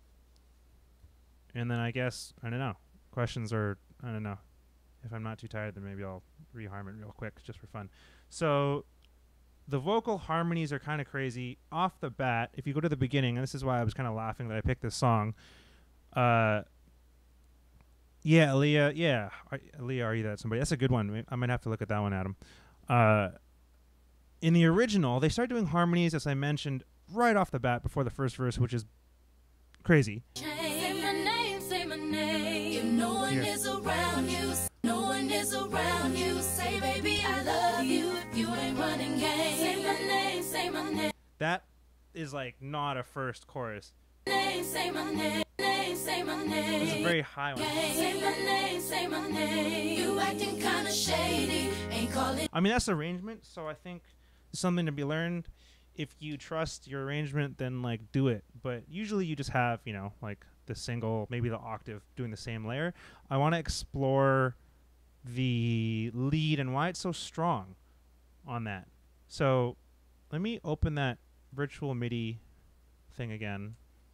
I guess I don't know. Questions or I don't know. If I'm not too tired, then maybe I'll reharm it real quick just for fun. So the vocal harmonies are kind of crazy off the bat. If you go to the beginning, and this is why I was kind of laughing that I picked this song. Yeah, Aaliyah. Yeah, Aaliyah, Are You That Somebody? That's a good one. I might have to look at that one, Adam. In the original, they start doing harmonies, as I mentioned, right off the bat before the first verse, which is crazy. Say my name, say my name. If no one is around you, no one is around you. Say, baby, I love you. If you ain't running game, say my name, say my name. That is like not a first chorus. Name, say my name, name, say my name. It's a very high one. Say my name, say my name. You acting kinda shady, ain't calling. I mean, that's arrangement, so I think something to be learned. If you trust your arrangement, then like do it. But usually you just have, you know, like the single, maybe the octave doing the same layer. I want to explore the lead and why it's so strong on that. So let me open that virtual MIDI thing again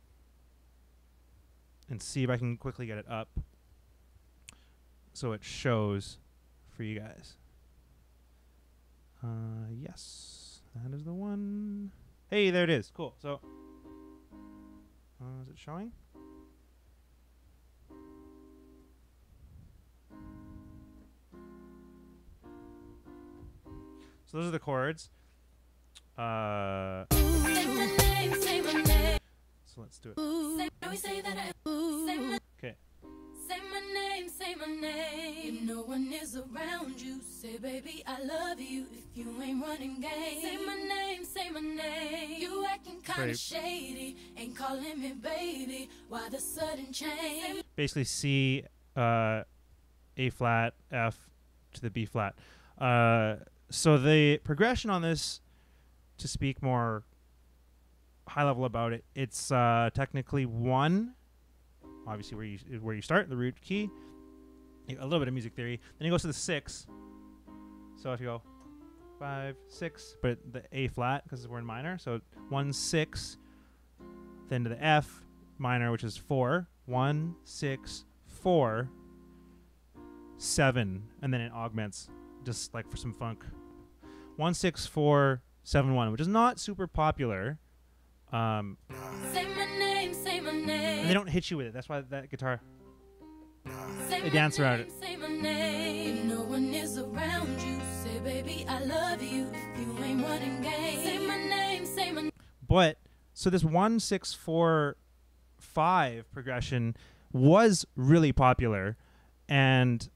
and see if I can quickly get it up so it shows for you guys. Yes, that is the one. Hey, there it is. Cool. So, is it showing? So those are the chords. Say my name, say my name. So let's do it. Say that I say my Okay. Say my name, say my name. If no one is around you, say, baby, I love you. If you ain't running game, say my name, say my name. You acting kinda Great. shady, ain't calling me baby. Why the sudden change? Basically C, A flat, F to the B flat. So the progression on this, to speak more high level about it, it's technically 1. Obviously, where you start, the root key. A little bit of music theory. Then it goes to the 6. So if you go 5, 6, but the A flat because we're in minor, so 1, 6. Then to the F minor, which is 4. 1, 6, 4, 7, and then it augments just like for some funk. 1, 6, 4, 7, 1, which is not super popular. Say my name, say my name. And they don't hit you with it. That's why that guitar. Say They my dance around name, it. say my name. If no one is around you, say, baby, I love you. If you ain't running game, say my name, say my name. But so this 1, 6, 4, 5 progression was really popular, and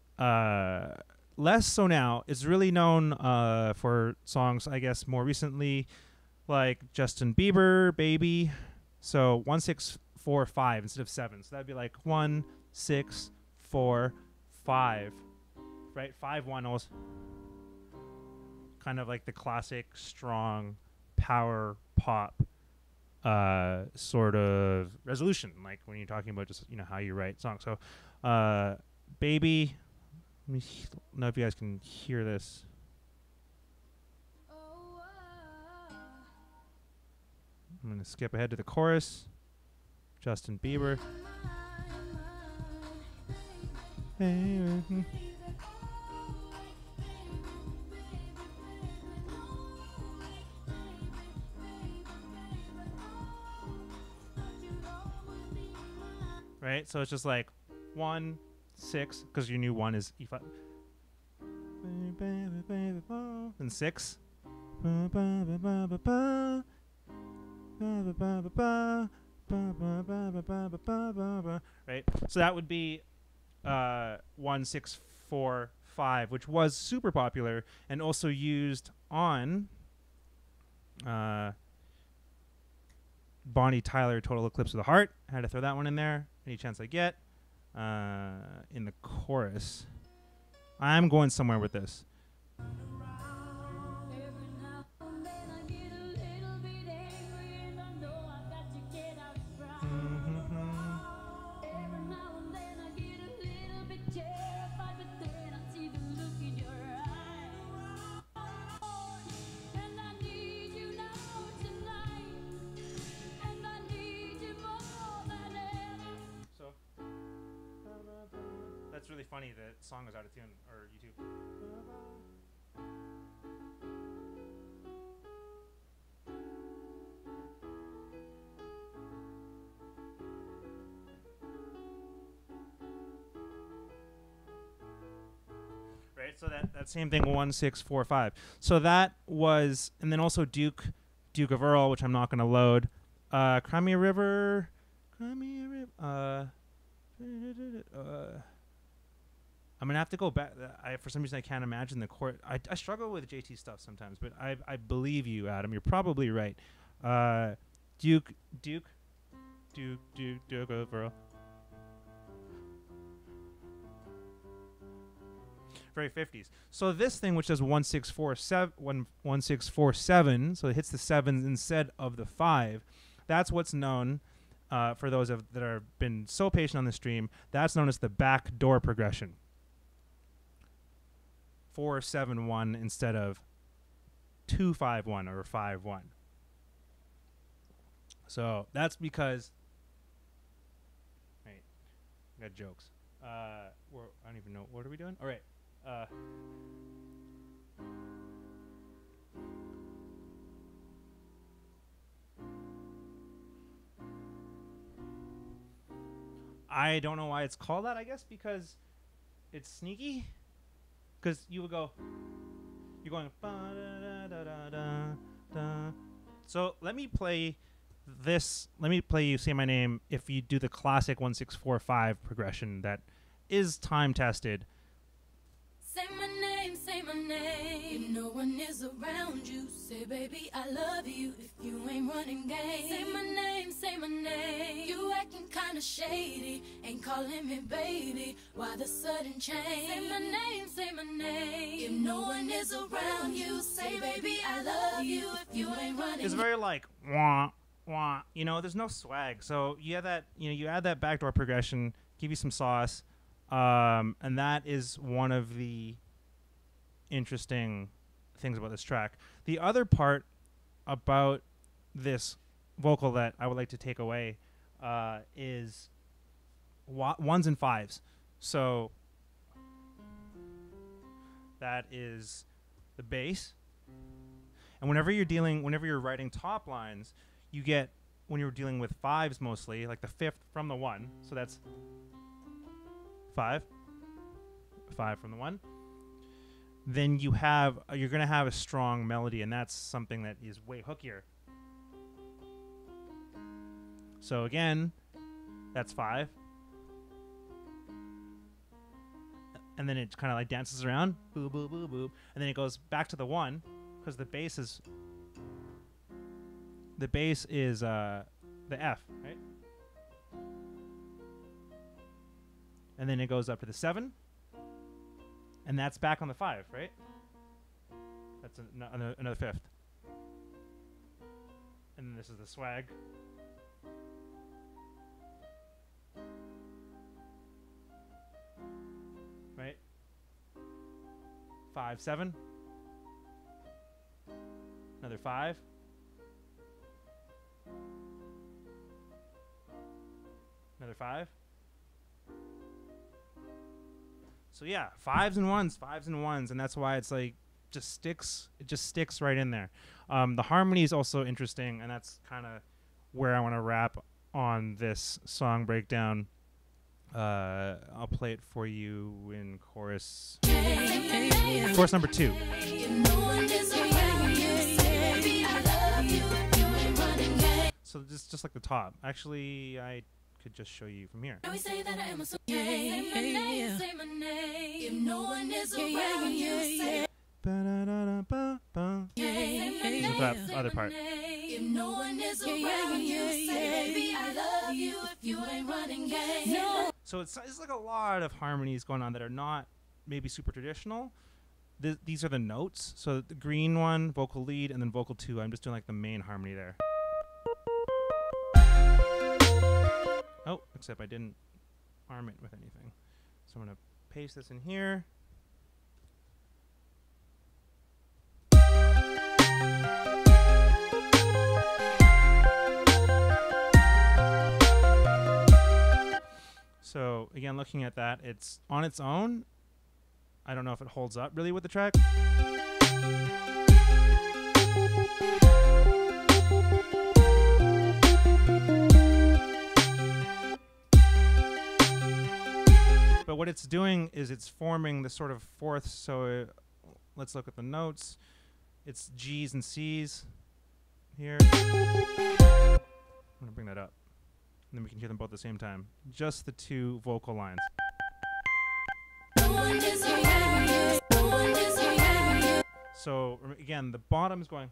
less so now. It's really known for songs, I guess, more recently, like Justin Bieber, Baby. So 1, 6, 4, 5 instead of 7. So that'd be like 1, 6, 4, 5, right? 5, 1 kind of like the classic strong power pop sort of resolution, like when you're talking about just how you write songs. So, Baby, let me know if you guys can hear this. I'm gonna skip ahead to the chorus. Justin Bieber. Right, so it's just like 1, 6, because you knew 1 is E5, and 6, right? So that would be 1, 6, 4, 5, which was super popular and also used on Bonnie Tyler, Total Eclipse of the Heart. I had to throw that one in there any chance I get. In the chorus, I'm going somewhere with this. That's really funny. The song was out of tune, or YouTube. Right, so that same thing, 1, 6, 4, 5. So that was, and then also Duke of Earl, which I'm not going to load. Crimea River. I'm gonna have to go back. For some reason I can't imagine the chord. I struggle with JT stuff sometimes, but I believe you, Adam. You're probably right. Duke of Earl. Very 50s. So this thing, which does 1, 6, 4, 7, 1, 6, 4, 7, so it hits the 7s instead of the 5. That's what's known. For those that have been so patient on the stream, that's known as the backdoor progression. 4, 7, 1 instead of 2, 5, 1 or 5, 1. So that's because. Right, I got jokes. I don't even know. What are we doing? All right. I don't know why it's called that. I guess because it's sneaky. Because you would go, you're going. So let me play this. Let me play you Say My Name if you do the classic 1, 6, 4, 5 progression that is time tested. Say my name, say my name. If no one is around you, say baby I love you. If you ain't running game, say my name, say my name. You acting kinda shady, ain't calling me baby. Why the sudden change? Say my name, say my name. If no one is around you, say baby I love you. If you ain't running, it's very like wah wah. There's no swag. So you have that. You add that backdoor progression, give you some sauce. And that is one of the interesting things about this track. The other part about this vocal that I would like to take away is 1s and 5s. So that is the bass. And whenever you're writing top lines, you get, when you're dealing with 5s mostly, like the 5th from the 1. So that's 5 from the 1, then you're gonna have a strong melody, and that's something that is way hookier. So again, that's 5, and then it kind of like dances around, boo boo boo boo, and then it goes back to the 1 because the bass is the F, right? And then it goes up to the 7, and that's back on the 5, right? That's another 5th. this is the swag. Right? 5, 7. Another 5. Another 5. So yeah, 5s and 1s, 5s and 1s, and that's why it's like just sticks. It just sticks right in there. The harmony is also interesting, and that's kind of where I want to wrap on this song breakdown. I'll play it for you in chorus. Chorus number 2. So just like the top. Actually, I could just show you from here. This is that other part. So it's like a lot of harmonies going on that are not maybe super traditional. These are the notes. So the green one, vocal lead, and then vocal 2. I'm just doing like the main harmony there. Oh, except I didn't arm it with anything. So I'm going to paste this in here. So again, looking at that, it's on its own. I don't know if it holds up really with the track. But what it's doing is it's forming the sort of fourth. So let's look at the notes. It's G's and C's here. I'm going to bring that up. And then we can hear them both at the same time. Just the 2 vocal lines. So again, the bottom is going.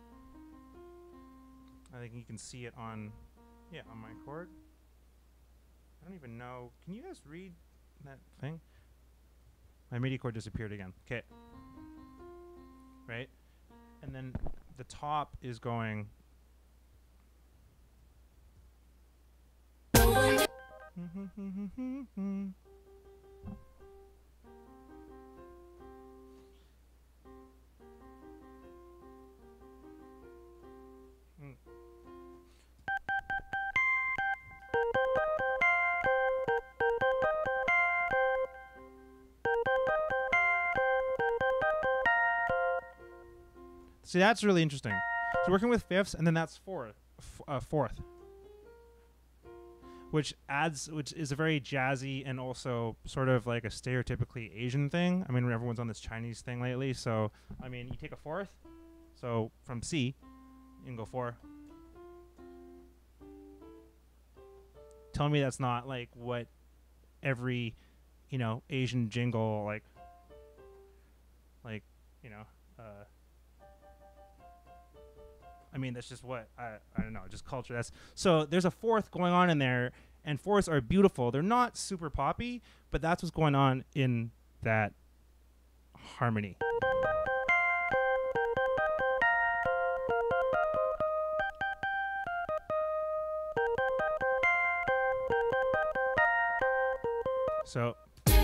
I think you can see it on my chord. I don't even know. Can you guys read that thing? My MIDI chord disappeared again. Okay. Right? And then the top is going. See, that's really interesting. So working with fifths, and then that's fourth, which is a very jazzy and also sort of like a stereotypically Asian thing. I mean, everyone's on this Chinese thing lately, so I mean, you take a fourth, so from C, you can go 4. Tell me that's not like what every, Asian jingle like I mean, that's just what I don't know, just culture. So there's a fourth going on in there, and fourths are beautiful. They're not super poppy, but that's what's going on in that harmony. So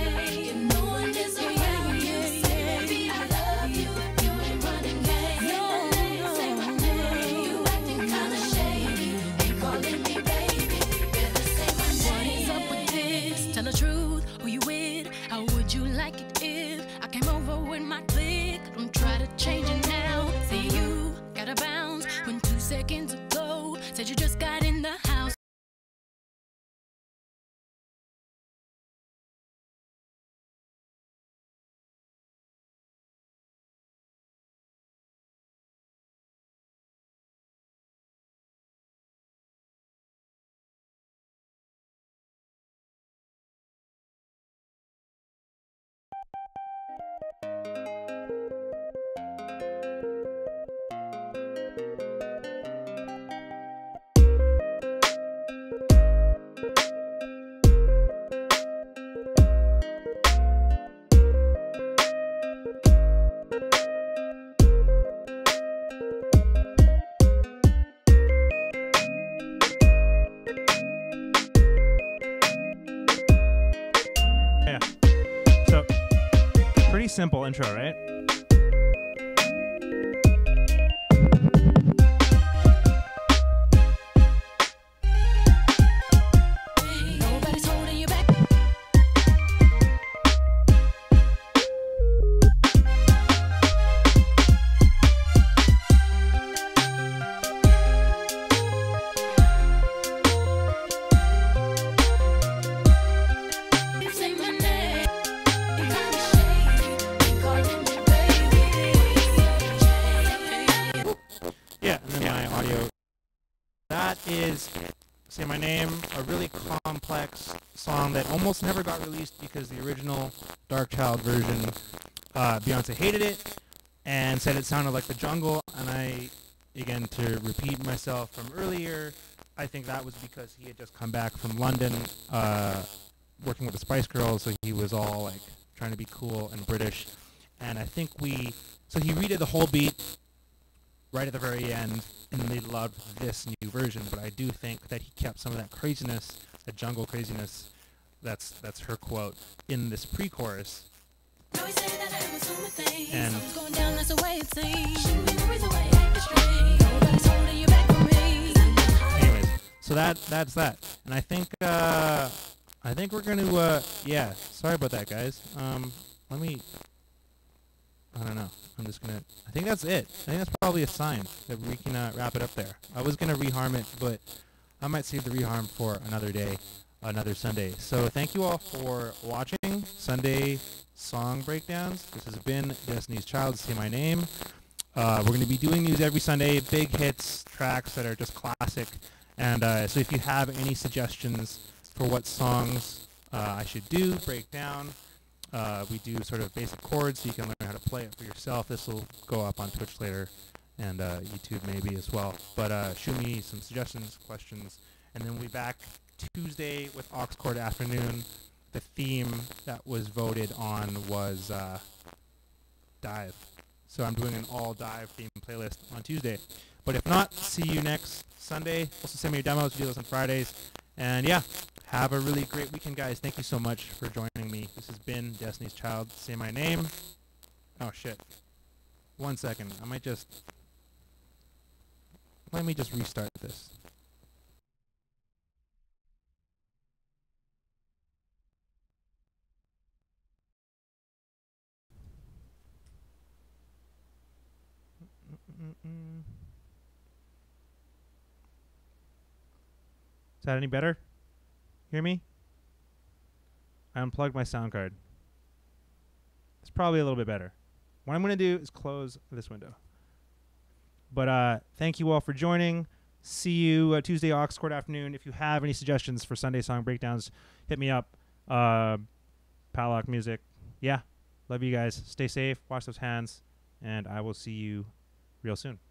said you just got in the house. simple intro, right? Nobody's holding you back. Say my name. You got me shaking. Calling me baby. Yeah, and then my audio. That is Say My Name, a really complex song that almost never got released because the original Dark Child version, Beyonce hated it and said it sounded like The Jungle. And I, again, to repeat myself from earlier, I think that was because he had just come back from London working with the Spice Girls, so he was all like trying to be cool and British. And I think so he redid the whole beat right at the very end, and they loved this new version. But I do think that he kept some of that craziness, that jungle craziness, that's her quote, in this pre-chorus. No, he said that I was doing my thing. And- Something's going down, that's the way it seems. Shouldn't be worried the way acting strange. Nobody's holding you back from me. Anyways, so that's that. And I think we're gonna yeah. Sorry about that, guys. I don't know. I think that's it. I think that's probably a sign that we can wrap it up there. I was going to reharm it, but I might save the reharm for another day, another Sunday. So thank you all for watching Sunday Song Breakdowns. This has been Destiny's Child, Say My Name. We're going to be doing these every Sunday, big hits, tracks that are just classic. And so if you have any suggestions for what songs I should break down, we do sort of basic chords so you can learn how to play it for yourself. This will go up on Twitch later and YouTube maybe as well. But shoot me some suggestions, questions, and then we'll be back Tuesday with Aux Chord Afternoon. The theme that was voted on was Dive. So I'm doing an all Dive theme playlist on Tuesday. But if not, see you next Sunday. Also send me your demos. We do those on Fridays. And yeah, have a really great weekend, guys. Thank you so much for joining me. This has been Destiny's Child, Say My Name. Oh, shit. 1 second. Let me just restart this. Is that any better? Hear me? I unplugged my sound card. It's probably a little bit better. What I'm going to do is close this window. But thank you all for joining. See you Tuesday, Aux Chord Afternoon. If you have any suggestions for Sunday Song Breakdowns, hit me up. PatLokMusic. Yeah. Love you guys. Stay safe. Wash those hands. And I will see you real soon.